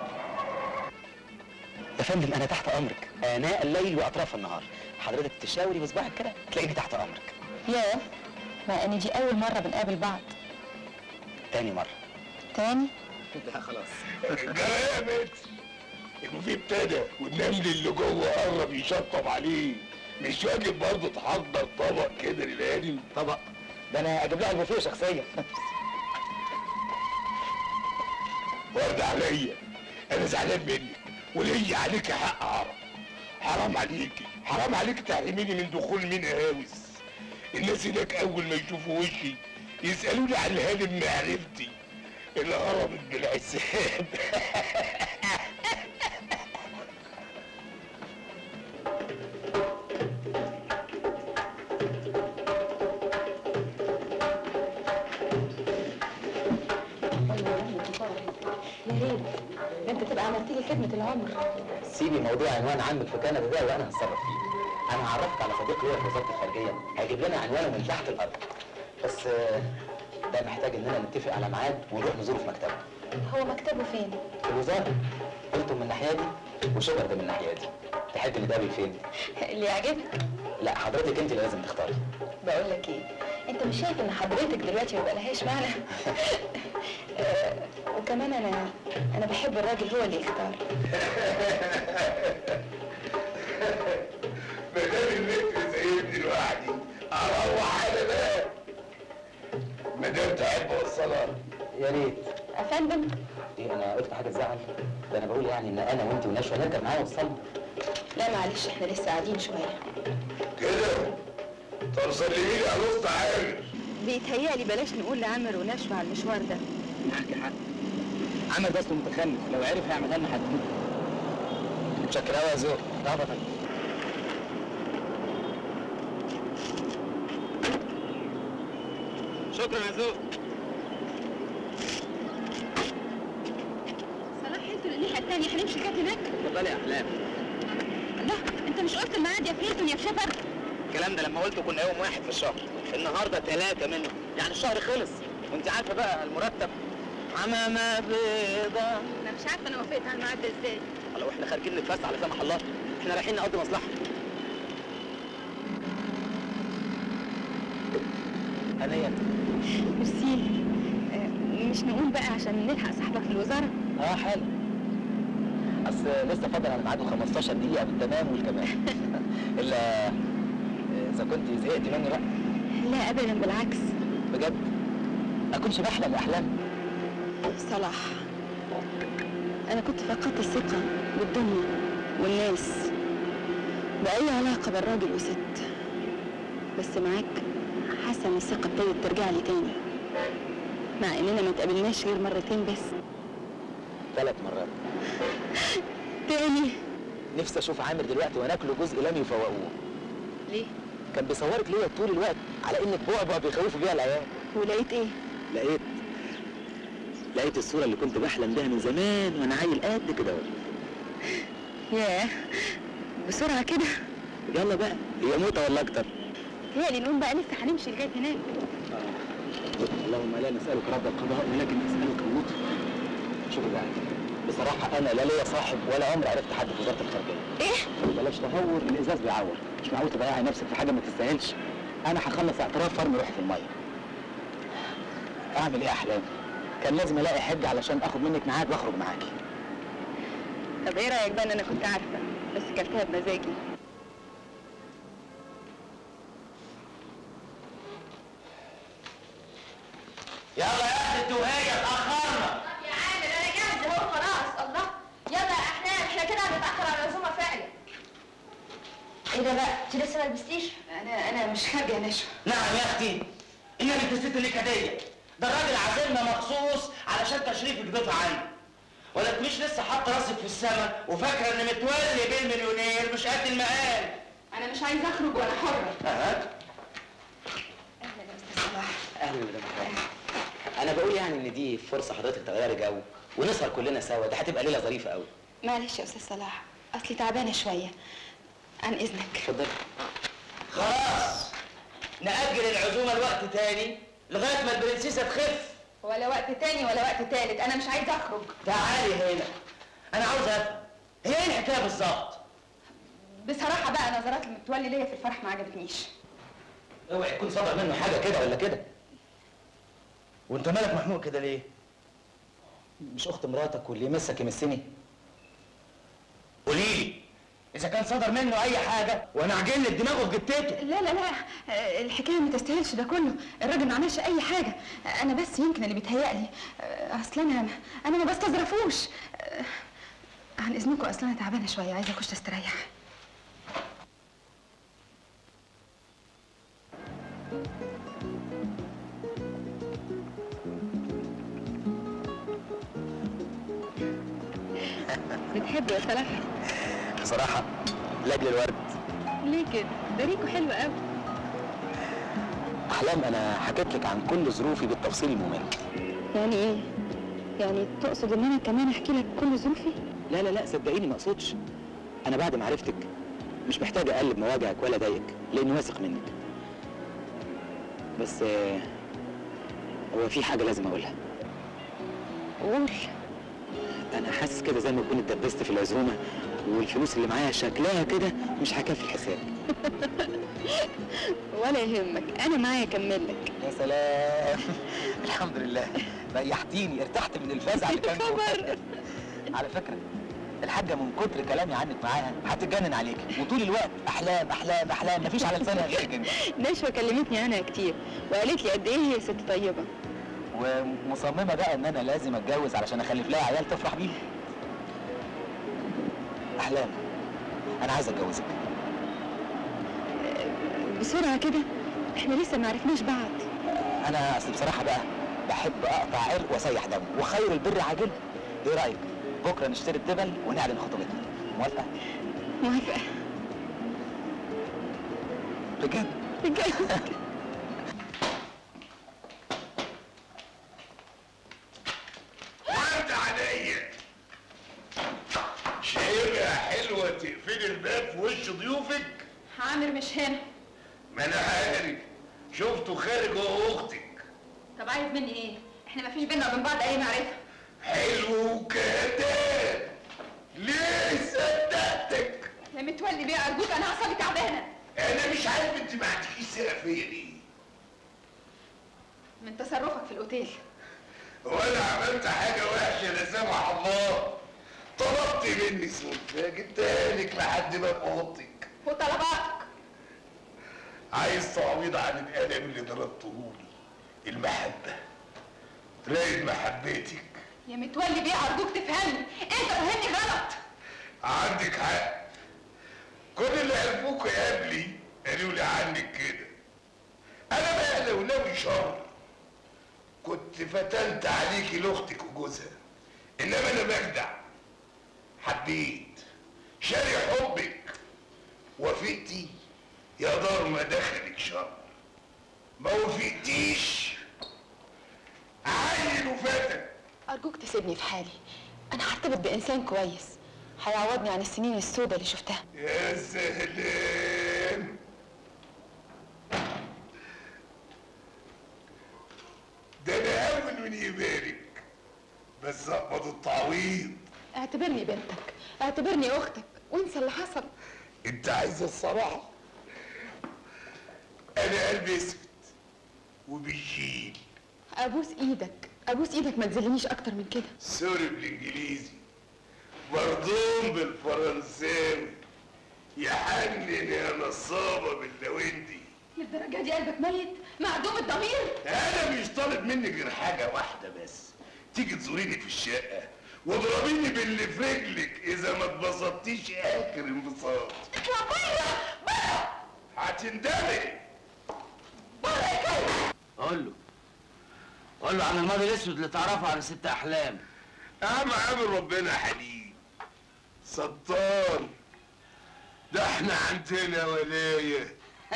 يا فندم انا تحت امرك اناء الليل واطراف النهار. حضرتك تشاوري بصباعك كده تلاقيني تحت امرك. ياه، مع ان دي اول مرة بنقابل بعض. تاني مرة. تاني؟ لا خلاص. جامد. المفيد ابتدى والنمل اللي جوه قرب يشطب عليه. مش واجب برضه تحضر طبق كده للهانم؟ طبق؟ ده انا اجيب لها البوفيه شخصيا. ورد عليا، انا زعلان منك وليا عليك حق عرب. حرام عليكي، حرام عليك تحرميني من دخول مين هاوس. الناس هناك اول ما يشوفوا وشي يسالوني عن الهانم معرفتي اللي هربت بالحساب. يا ريت انت تبقى عملت لي خدمة العمر. سيبي موضوع عنوان عمك في كندا ده وانا هتصرف فيه. انا هعرفك على صديق ليا في وزاره الخارجيه هيجيب لنا عنوانه من تحت الارض. بس ده محتاج اننا نتفق على ميعاد ونروح نزوره في مكتبه. هو مكتبه فين؟ في الوزاره. انتم من الناحيه دي وشجر ده من الناحيه دي. تحب نتقابل فين؟ اللي يعجبك. لا حضرتك انت اللي لازم تختاري. بقول لك ايه، انت مش شايف ان حضرتك دلوقتي ما بقالهاش معنى؟ آه، وكمان انا انا بحب الراجل هو اللي يختار. ما دام المتر سايبني لوحدي اروح انا بقى. ما دام تحب اوصلها. يا ريت. افندم؟ ايه انا قلت حاجه تزعل؟ ده انا بقول يعني ان انا وانت ونشوى نركب معايا وصلنا. لا معلش احنا لسه قاعدين شويه. كده؟ طب سلميلي على وسط عامر. بيتهيألي بلاش نقول لعامر ونشوى على المشوار ده. معاكي حق. عامر ده اصله متخلف، لو عرف هيعملها لنا حدود. متشكر قوي يا زوق. ده بطل. شكرا يا زوق. صلاح هيلتون الناحيه الثانيه هنمشي كده هناك. اتفضلي يا احلام. لا انت مش قلت الميعاد يا في هيلتون يا في شفر؟ الكلام ده لما قلته كنا يوم واحد في الشهر، النهارده ثلاثة منه، يعني الشهر خلص، وانت عارفة بقى المرتب عمامة بيضة. انا مش عارفة انا وافقت على الميعاد ده ازاي. لو احنا خارجين نتفسح على سمح الله، احنا رايحين نقضي مصلحة. هنيا. ميرسي. مش نقول بقى عشان نلحق صاحبك في الوزارة؟ اه حلو. اصل لسه فاضل على ميعاده خمستاشر دقيقة بالتمام والكمال. الا اذا كنت زهقتي مني بقى. لا ابدا بالعكس. بجد؟ اكونش بحلم احلام. صلاح انا كنت فقدت الثقة بالدنيا والناس بأي علاقة بين راجل وست، بس معاك حاسة ان الثقة ابتدت ترجع لي تاني، مع اننا ما تقابلناش غير مرتين بس. ثلاث مرات. تاني؟ نفسي اشوف عامر دلوقتي وناكله جزء لم يفوقوه. ليه؟ كان بيصورك ليا طول الوقت على انك بعبع بيخوفوا بيها العيال. ولقيت ايه؟ لقيت لقيت الصورة اللي كنت بحلم بيها من زمان وانا عيل قد كده. ياه بسرعة كده؟ يلا بقى، هي موتة ولا اكتر؟ هي نقوم بقى لسه هنمشي لغاية هناك. اللهم لا نسألك رب القضاء ولكن نسألك اللطف. شوفي بقى، بصراحة أنا لا ليا صاحب ولا عمري عرفت حد في وزارة الخارجية. إيه؟ بلاش تهور، الإزاز بيعور، مش معقول تضيعي نفسك في حاجة ما تستاهلش. أنا هخلص اعتراف فرمي روحي في المية. أعمل إيه يا أحلام؟ كان لازم الاقي حجه علشان اخد منك ميعاد واخرج معاكي. طب ايه رايك بقى ان انا كنت عارفه بس كلتها بمزاجي؟ يلا يا اخي انت وهي اتاخرنا. طب يا عامر انا جاهزه اهو خلاص. الله يلا يا احلام احنا كده هنتاخر على العزومه فعلا. ايه ده بقى؟ انت لسه ما لبستيش؟ انا انا مش خارجه يا نشوى. نعم يا اختي، انك نسيت لك هديه. ده الراجل عازمنا مخصوص علشان تشريفك ضيف عني. ولا تكونيش لسه حاطه راسك في السما وفاكره ان متولي بالمليونير مش قد المقام. انا مش عايزه اخرج وانا حره. اها اهلا يا استاذ صلاح. اهلا مدام حلال. انا بقول يعني ان دي فرصه حضرتك تغيري جو ونسهر كلنا سوا، ده هتبقى ليله ظريفه قوي. معلش يا استاذ صلاح، اصلي تعبانه شويه. عن اذنك. اتفضل. خلاص نأجل العزومه لوقت تاني لغايه ما البرنسيسه تخف. ولا وقت تاني ولا وقت تالت، انا مش عايزه اخرج. تعالي هنا، انا عاوز افهم هي ايه الحكايه بالظبط؟ بصراحه بقى نظرات المتولي ليا في الفرح ما عجبتنيش. اوعي يكون صدر منه حاجه كده ولا كده. وانت مالك محمود كده ليه؟ مش اخت مراتك واللي يمسك يمسني؟ قولي لي اذا كان صدر منه اي حاجه وانا عجل لك دماغه في جتته. لا لا لا، الحكايه ما تستاهلش ده كله، الراجل ما عملش اي حاجه، انا بس يمكن اللي بيتهيألي، اصل انا انا ما بستظرفوش. عن اذنكم اصل انا تعبانه شويه عايزه اخش استريح. بتحبه يا صلاح؟ بصراحه لاجل الورد. ليه كده؟ ده ريكو حلو قوي. احلام انا حكيت لك عن كل ظروفي بالتفصيل الممل. يعني ايه؟ يعني تقصد ان انا كمان احكي لك كل ظروفي؟ لا لا لا صدقيني ما اقصدش. انا بعد ما عرفتك مش محتاج اقلب مواجعك ولا اضايقك لاني واثق منك. بس آه، هو في حاجه لازم اقولها. قول. انا حاسس كده زي ما اكون اتدبست في العزومه والفلوس اللي معايا شكلها كده مش هكفي الحساب. ولا يهمك، انا معايا اكمل لك. يا سلام. الحمد لله ريحتيني، ارتحت من الفزع اللي كان جوايا. على فكره الحاجه من كتر كلامي عنك معاها هتتجنن عليكي وطول الوقت احلام احلام احلام مفيش على لسانها غيرك انت. نشوى كلمتني عنها كتير وقالت لي قد ايه هي ست طيبه. ومصممه بقى ان انا لازم اتجوز علشان اخلف لها عيال تفرح بيهم. احلام انا عايز اتجوزك. بسرعه كده؟ احنا لسه ما عرفناش بعض. انا اصل بصراحه بقى بحب اقطع عرق واسيح دم وخير البر عاجل. ايه رايك بكره نشتري الدبل ونعلن خطوبتنا؟ موافقه؟ موافقه. بجد؟ بجد. ورد عليا شايفها حلوه تقفلي الباب في وش ضيوفك؟ عامر مش هنا. ما انا عارف، شفته خارج هو واختك. طب عايز مني ايه؟ احنا مفيش بينا وبين بعض اي معرفه. حلو وكذاب. ليه صدقتك؟ يا متولي بيه ارجوك انا اعصابي تعبانه. انا مش عارف انت ما عندكيش ثقه فيا ليه؟ من تصرفك في الاوتيل. وانا عملت حاجه وحشه لا سمح الله؟ طلبت مني سلفه جبتها لك لحد ما في اوضتك. وطلباتك؟ عايز تعويض عن الالم اللي ضربتهولي. المحبه. تلاقي محبتك. يا متولي بيه ارجوك تفهمني، انت فهمني غلط. عندك حق. كل اللي عرفوك قبلي قالوا لي عنك كده. انا بقى لو ناوي شر كنت فتنت عليكي لاختك وجوزها، انما انا بجدع. حبيت شاري حبك وافقتي يا دار ما دخلك شر. ما وافقتيش عين وفتن. ارجوك تسيبني في حالي، انا هرتبط بانسان كويس هيعوضني عن السنين السوداء اللي شفتها. يا سلام. ده انا اول من يبارك بس اقبض التعويض. اعتبرني بنتك، اعتبرني اختك، وانسى اللي حصل. انت عايزه الصراحه؟ انا قلبي اسود وبيشيل. ابوس ايدك ابوس ايدك ما تذلنيش اكتر من كده. سوري بالانجليزي، مردوم بالفرنساوي، يحنن يا نصابه باللويندي. للدرجه دي قلبك ميت معدوم الضمير؟ انا مش طالب منك غير حاجه واحده بس، تيجي تزوريني في الشقه واضربيني باللي في رجلك اذا ما اتبسطتيش اخر انبساط. اطلع بره بره. هتندمي. قول له قول له عن الماضي الاسود اللي تعرفه عن ست احلام. اهم عامل ربنا حليم ستار، ده احنا عندنا ولايه.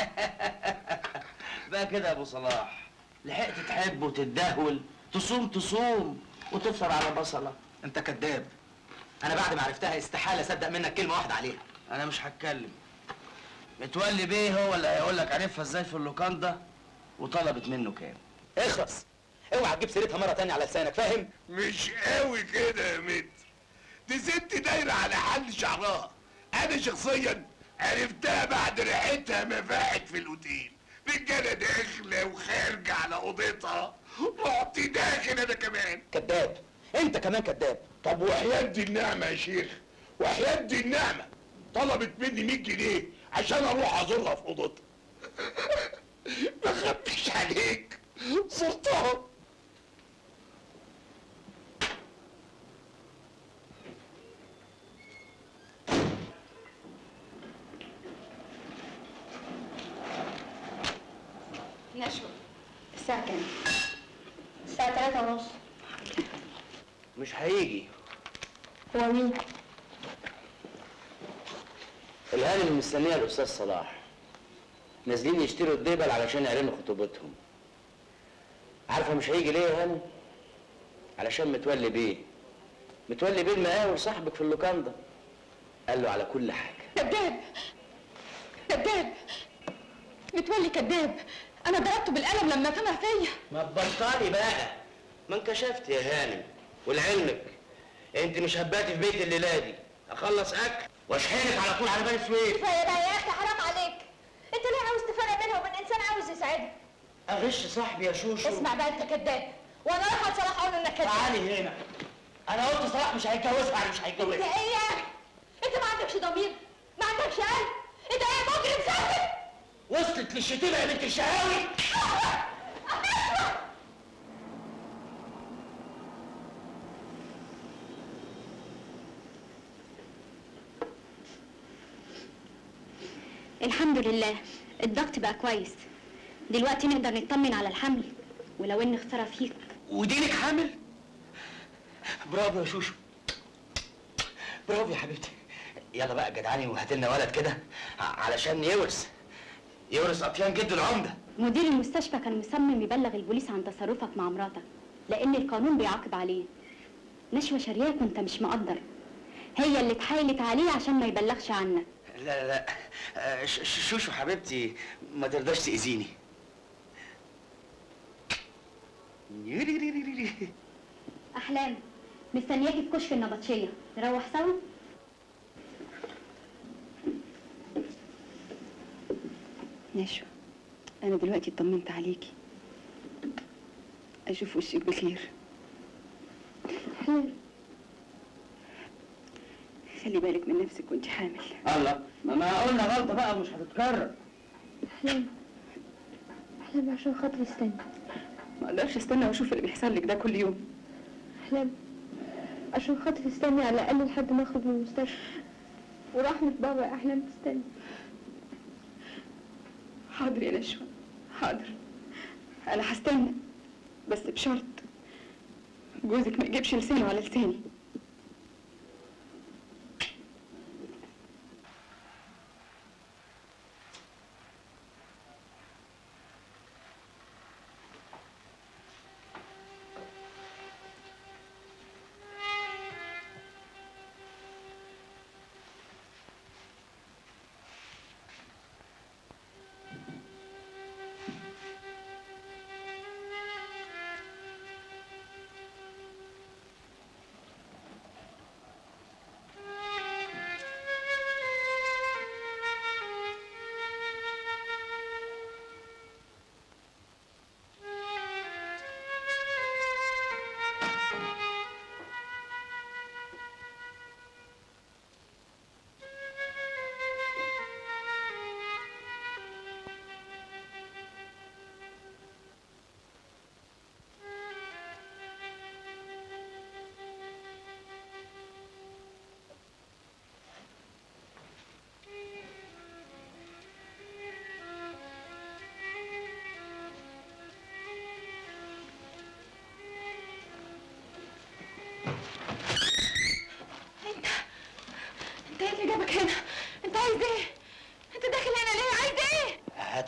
بقى كده يا ابو صلاح، لحقت تحب وتتدهول، تصوم تصوم وتفطر على بصله. انت كذاب. انا بعد ما عرفتها استحاله اصدق منك كلمه واحده عليها. انا مش هتكلم. متولي بيه هو اللي هيقول لك عرفها ازاي في اللوكاندا وطلبت منه كام. اخلص، اوعى تجيب سيرتها مره تانية على لسانك، فاهم؟ مش قوي كده يا متر، دي ست دايره على حل شعرها. انا شخصيا عرفتها بعد ريحتها ما فاحت في الاوتيل، رجاله داخله وخارجه على اوضتها، رحت داخل انا كمان. كذاب، انت كمان كذاب. طب وحياة دي النعمه يا شيخ، وحياة دي النعمه طلبت مني مية جنيه عشان اروح ازورها في اوضتها. ما خبيش عليك، زرتها. نشوى الساعة كام؟ الساعة تلاتة ونص. مش هيجي. هو مين؟ الهانم مستنيه الاستاذ صلاح، نازلين يشتروا الدبل علشان يعلنوا خطوبتهم. عارفه مش هيجي ليه يا هانم؟ علشان متولي بيه. متولي بيه المقاول صاحبك في اللوكاندا قال له على كل حاجه. كذاب كذاب متولي كذاب. انا ضربته بالقلم لما طمع فيا. ما تبطلي بقى، ما انكشفت يا هانم. ولعلمك انت مش هباتي في بيت الليله دي، اخلص اكل واشحنك على طول على بني سويف. كفايه بقى يا اخي، حرام عليك. انت ليه عاوز تفرق بينها وبين انسان عاوز يساعدها؟ اغش صاحبي يا شوشو. اسمع بقى، انت كذاب، وانا رايحه لصلاح اقول له انك كذاب. تعالي هنا. انا قلت صلاح مش هيتجوزها، يعني مش هيتجوزها. انت ايه يعني؟ انت ما عندكش ضمير؟ ما عندكش قلب؟ انت ايه مجرم سافل؟ وصلت للشتيمه يا بنت الشهاوي. الحمد لله الضغط بقى كويس. دلوقتي نقدر نطمن على الحمل، ولو ان خساره فيك. ودينك حامل؟ برافو يا شوشو، برافو يا حبيبتي. يلا بقى جدعاني وهات لنا ولد كده علشان يورث يورث اطيان جد العمده. مدير المستشفى كان مصمم يبلغ البوليس عن تصرفك مع مراتك، لان القانون بيعاقب عليه. نشوى شرياك وانت مش مقدر، هي اللي اتحايلت عليه عشان ما يبلغش عنك. لا لا لا شوشو حبيبتي ما ترضاش تأذيني. احلام مستنياكي في كشف النبطشيه، نروح سوا. نشوى انا دلوقتي اطمنت عليكي، اشوف وشك بخير. خلي بالك من نفسك وانت حامل. الله، ما ما قلنا غلطه بقى مش هتتكرر. احلام احلام عشان خاطري استنى. ما اقدرش استنى واشوف اللي بيحصل لك ده كل يوم. احلام عشان خاطري استني على الاقل لحد ما اخرج من المستشفى، ورحمة بابا يا احلام تستني. حاضر يا نشوى حاضر، انا هستنى بس بشرط جوزك ما يجيبش لسانه على لساني.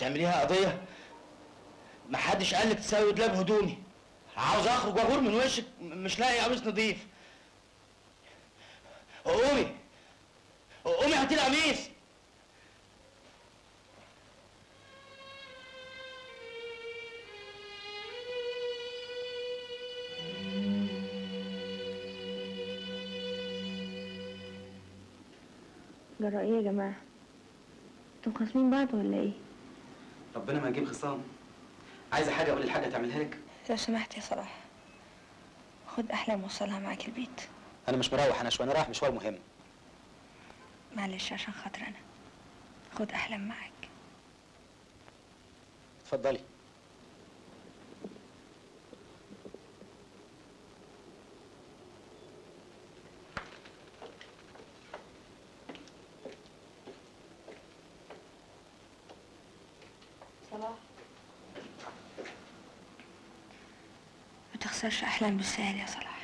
تعمليها قضيه؟ محدش قال لك تساوي دولاب هدومي. عاوز اخرج واغور من وشك مش لاقي قميص نظيف. قومي قومي هاتي لي قميص. جرى ايه يا جماعه؟ انتوا خاصمين بعض ولا ايه؟ ربنا ما يجيب خصام. عايزه حاجه اقول الحاجه تعملها لك؟ لو سمحت يا صلاح خد احلام وصلها معاك البيت. انا مش مروح انا شو انا رايح مشوار مهم. معلش عشان خاطر انا خد احلام معاك. اتفضلي. صلاح ما تخسرش احلام بالسهل يا صلاح.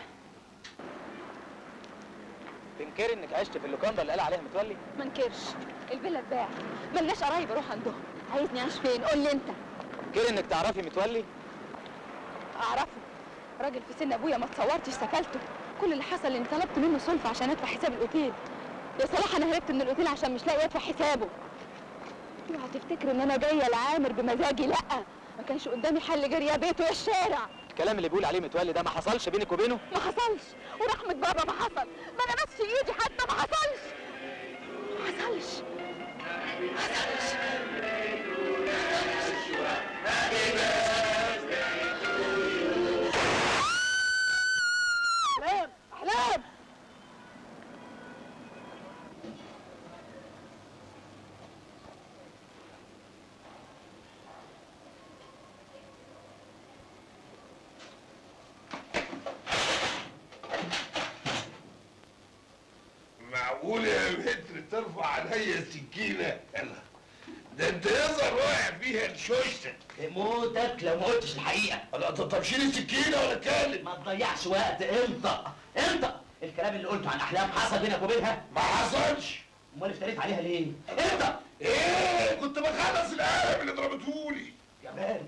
تنكري انك عشت في اللوكاندا اللي قال عليها متولي؟ ما انكرش، الفيلا اتباعت، ملناش قرايب اروح عندهم. عايزني اعيش فين؟ قول لي انت. تنكري انك تعرفي متولي؟ اعرفه، راجل في سن ابويا ما تصورتش سكلته. كل اللي حصل اني طلبت منه سلفة عشان ادفع حساب الاوتيل. يا صلاح انا هربت من الاوتيل عشان مش لاقي ادفع حسابه. اوعى تفتكر ان انا جايه لعامر بمزاجي، لا، ما كانش قدامي حل غير يا بيته يا الشارع. الكلام اللي بيقول عليه متولي ده ما حصلش بينك وبينه؟ ما حصلش، ورحمة بابا ما حصل، ما انا بس في ايدي حتى ما حصلش. ما حصلش. ما حصلش. احلام احلام معقول يا متر ترفع عليا السكينة؟ يلا ده انت يظهر واقع فيها الشوشة. موتك لو ما قلتش الحقيقة. لا طب شيل السكينة ولا اتكلم. ما تضيعش وقت، انطق انطق. الكلام اللي قلته عن احلام حصل بينك وبينها؟ ما حصلش. امال افتريت عليها ليه؟ انطق. ايه كنت بخلص القلم اللي ضربتهولي. يا مان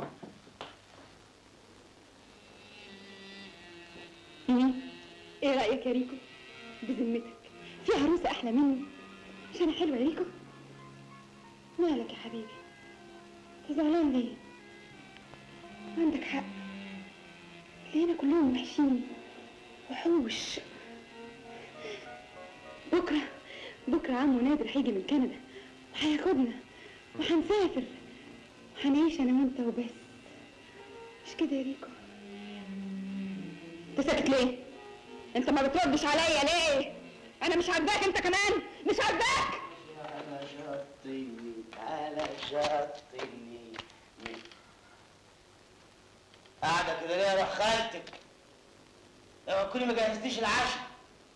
ايه رأيك يا ريكو؟ بذمتك في عروسة أحلى مني عشان حلوة يا ريكو؟ مالك يا حبيبي؟ انت زعلان ليه؟ عندك حق، لقينا كلهم وحشين وحوش. بكرة بكرة عمو نادر هيجي من كندا وهياخدنا وهنسافر وهنعيش أنا وأنت وبس. مش كده يا ريكو؟ أنت ساكت ليه؟ أنت ما بتردش عليا ليه؟ أنا مش عاجباك أنت كمان؟ مش عاجباك؟ تعالى شطني تعالى شطني. قاعدة كده ليه يا روح خالتك؟ اوعى تكوني ما جهزتيش العشاء.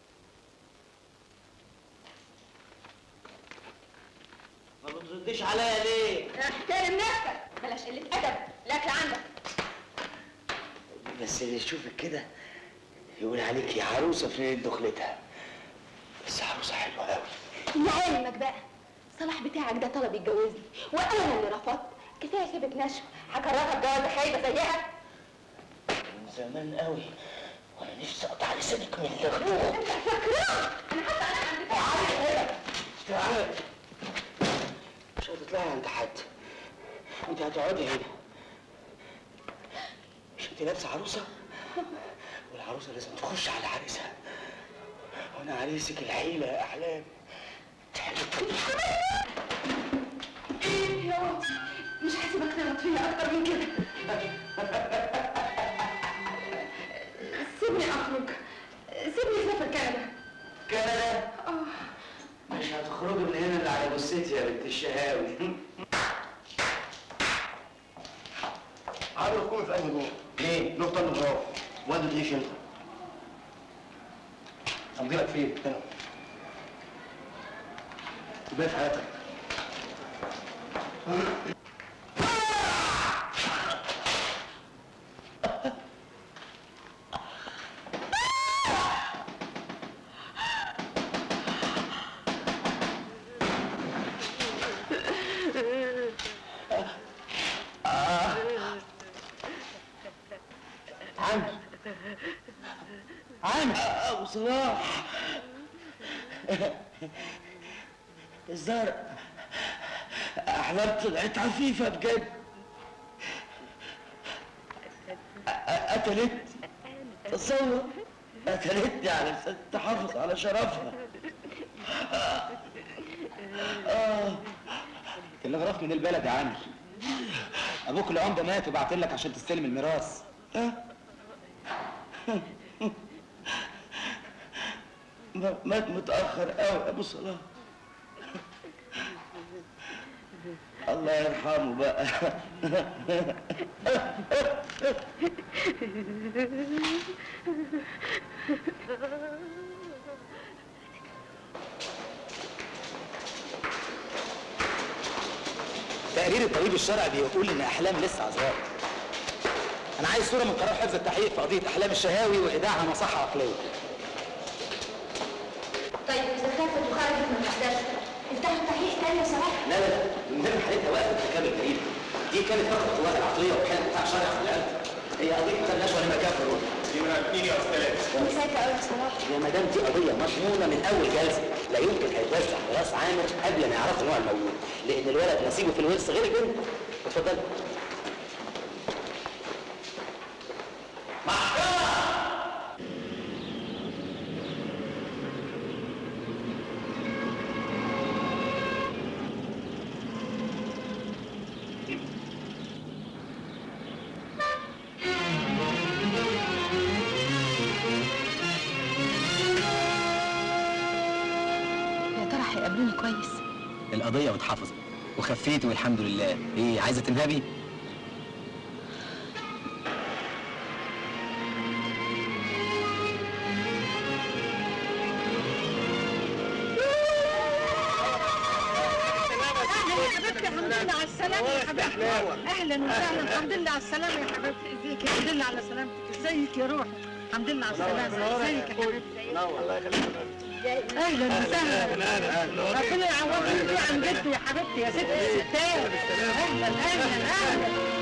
ما بترديش عليا ليه؟ احترم نفسك، بلاش قلة أدب، الأكل عندك. بس اللي يشوفك كده يقول عليك يا عروسة في ليلة دخلتها. بس عروسة حلوة قوي. لعلمك بقى صلاح بتاعك ده طلب يتجوزني وانا اللي رفضت. كفايه سيبت نشوى، هكرهها بجوازه خايبه زيها. من زمان قوي وانا نفسي اقطع لسانك من اللغة. انت فاكراه؟ انا حتى انا عندي تعالي هنا تعالي. مش هتطلعي عند حد، انت هتقعدي هنا. مش انت لابسه عروسه؟ والعروسه لازم تخش على عريسها، وانا عريسك الحيله يا احلام. يا واطي مش هسيبك تغلط فيا اكتر من كده. سيبني اخرج، سيبني اسافر كندا. كندا؟ اه مش هتخرجي من هنا اللي على جثتي يا بنت الشهاوي. عارف تكون في انهي جوه؟ ليه؟ نقطة الغراب. وانت تعيش انت. امضي لك فين؟ هنا. تبقى في حياتك. عامر ابو صلاح، الزهر احلام طلعت عفيفه بجد. قتلت، تصور قتلتني على اساس تحافظ على شرفها. اه تلغراف من البلد يا عامر. ابوك العمده مات وبعت لك عشان تستلم الميراث. مات متاخر قوي ابو صلاح. الله يرحمه بقى. تقرير الطبيب الشرعي بيقول ان احلام لسه عذراء. انا عايز صوره من قرار حفظ التحقيق في قضيه احلام الشهاوي وايداعها مصحه عقليه. طيب اذا خافت وخرجت من المستشفى افتحوا التحقيق تاني يا صلاح. لا لا لا، المهم حالتها وقفت ارتكاب الجريمه. دي كانت فقط القوات العقليه وكانت بتاع شرع في العلم. هي قضيه ما خدناش ولا مكان في الروح. دي من اتنين يا استاذ. مش خايفه قوي يا صلاح. يا مدام دي قضيه مضمونه من اول جلسه، لا يمكن هيتوزع ميراث عامر قبل ما يعرفوا نوع المولود، لان الولد نصيبه في الورث غير البنت. اتفضل. هيقابلوني كويس. القضية واتحفظت وخفيت والحمد لله. ايه عايزة تنهبي؟ الحمد لله على السلامة يا حبيبتي. أهلا وسهلا، الحمد لله على السلامة يا حبيبتي. ازيك؟ الحمد لله على سلامتك. ازيك يا روحي؟ الحمد لله على السلامة. ازيك يا حبيبتي؟ الله يخليك. أهلا وسهلا. ربنا يعوضك عن جدي يا حبيبتي يا ست الستات. أهلا أهلا أهلا.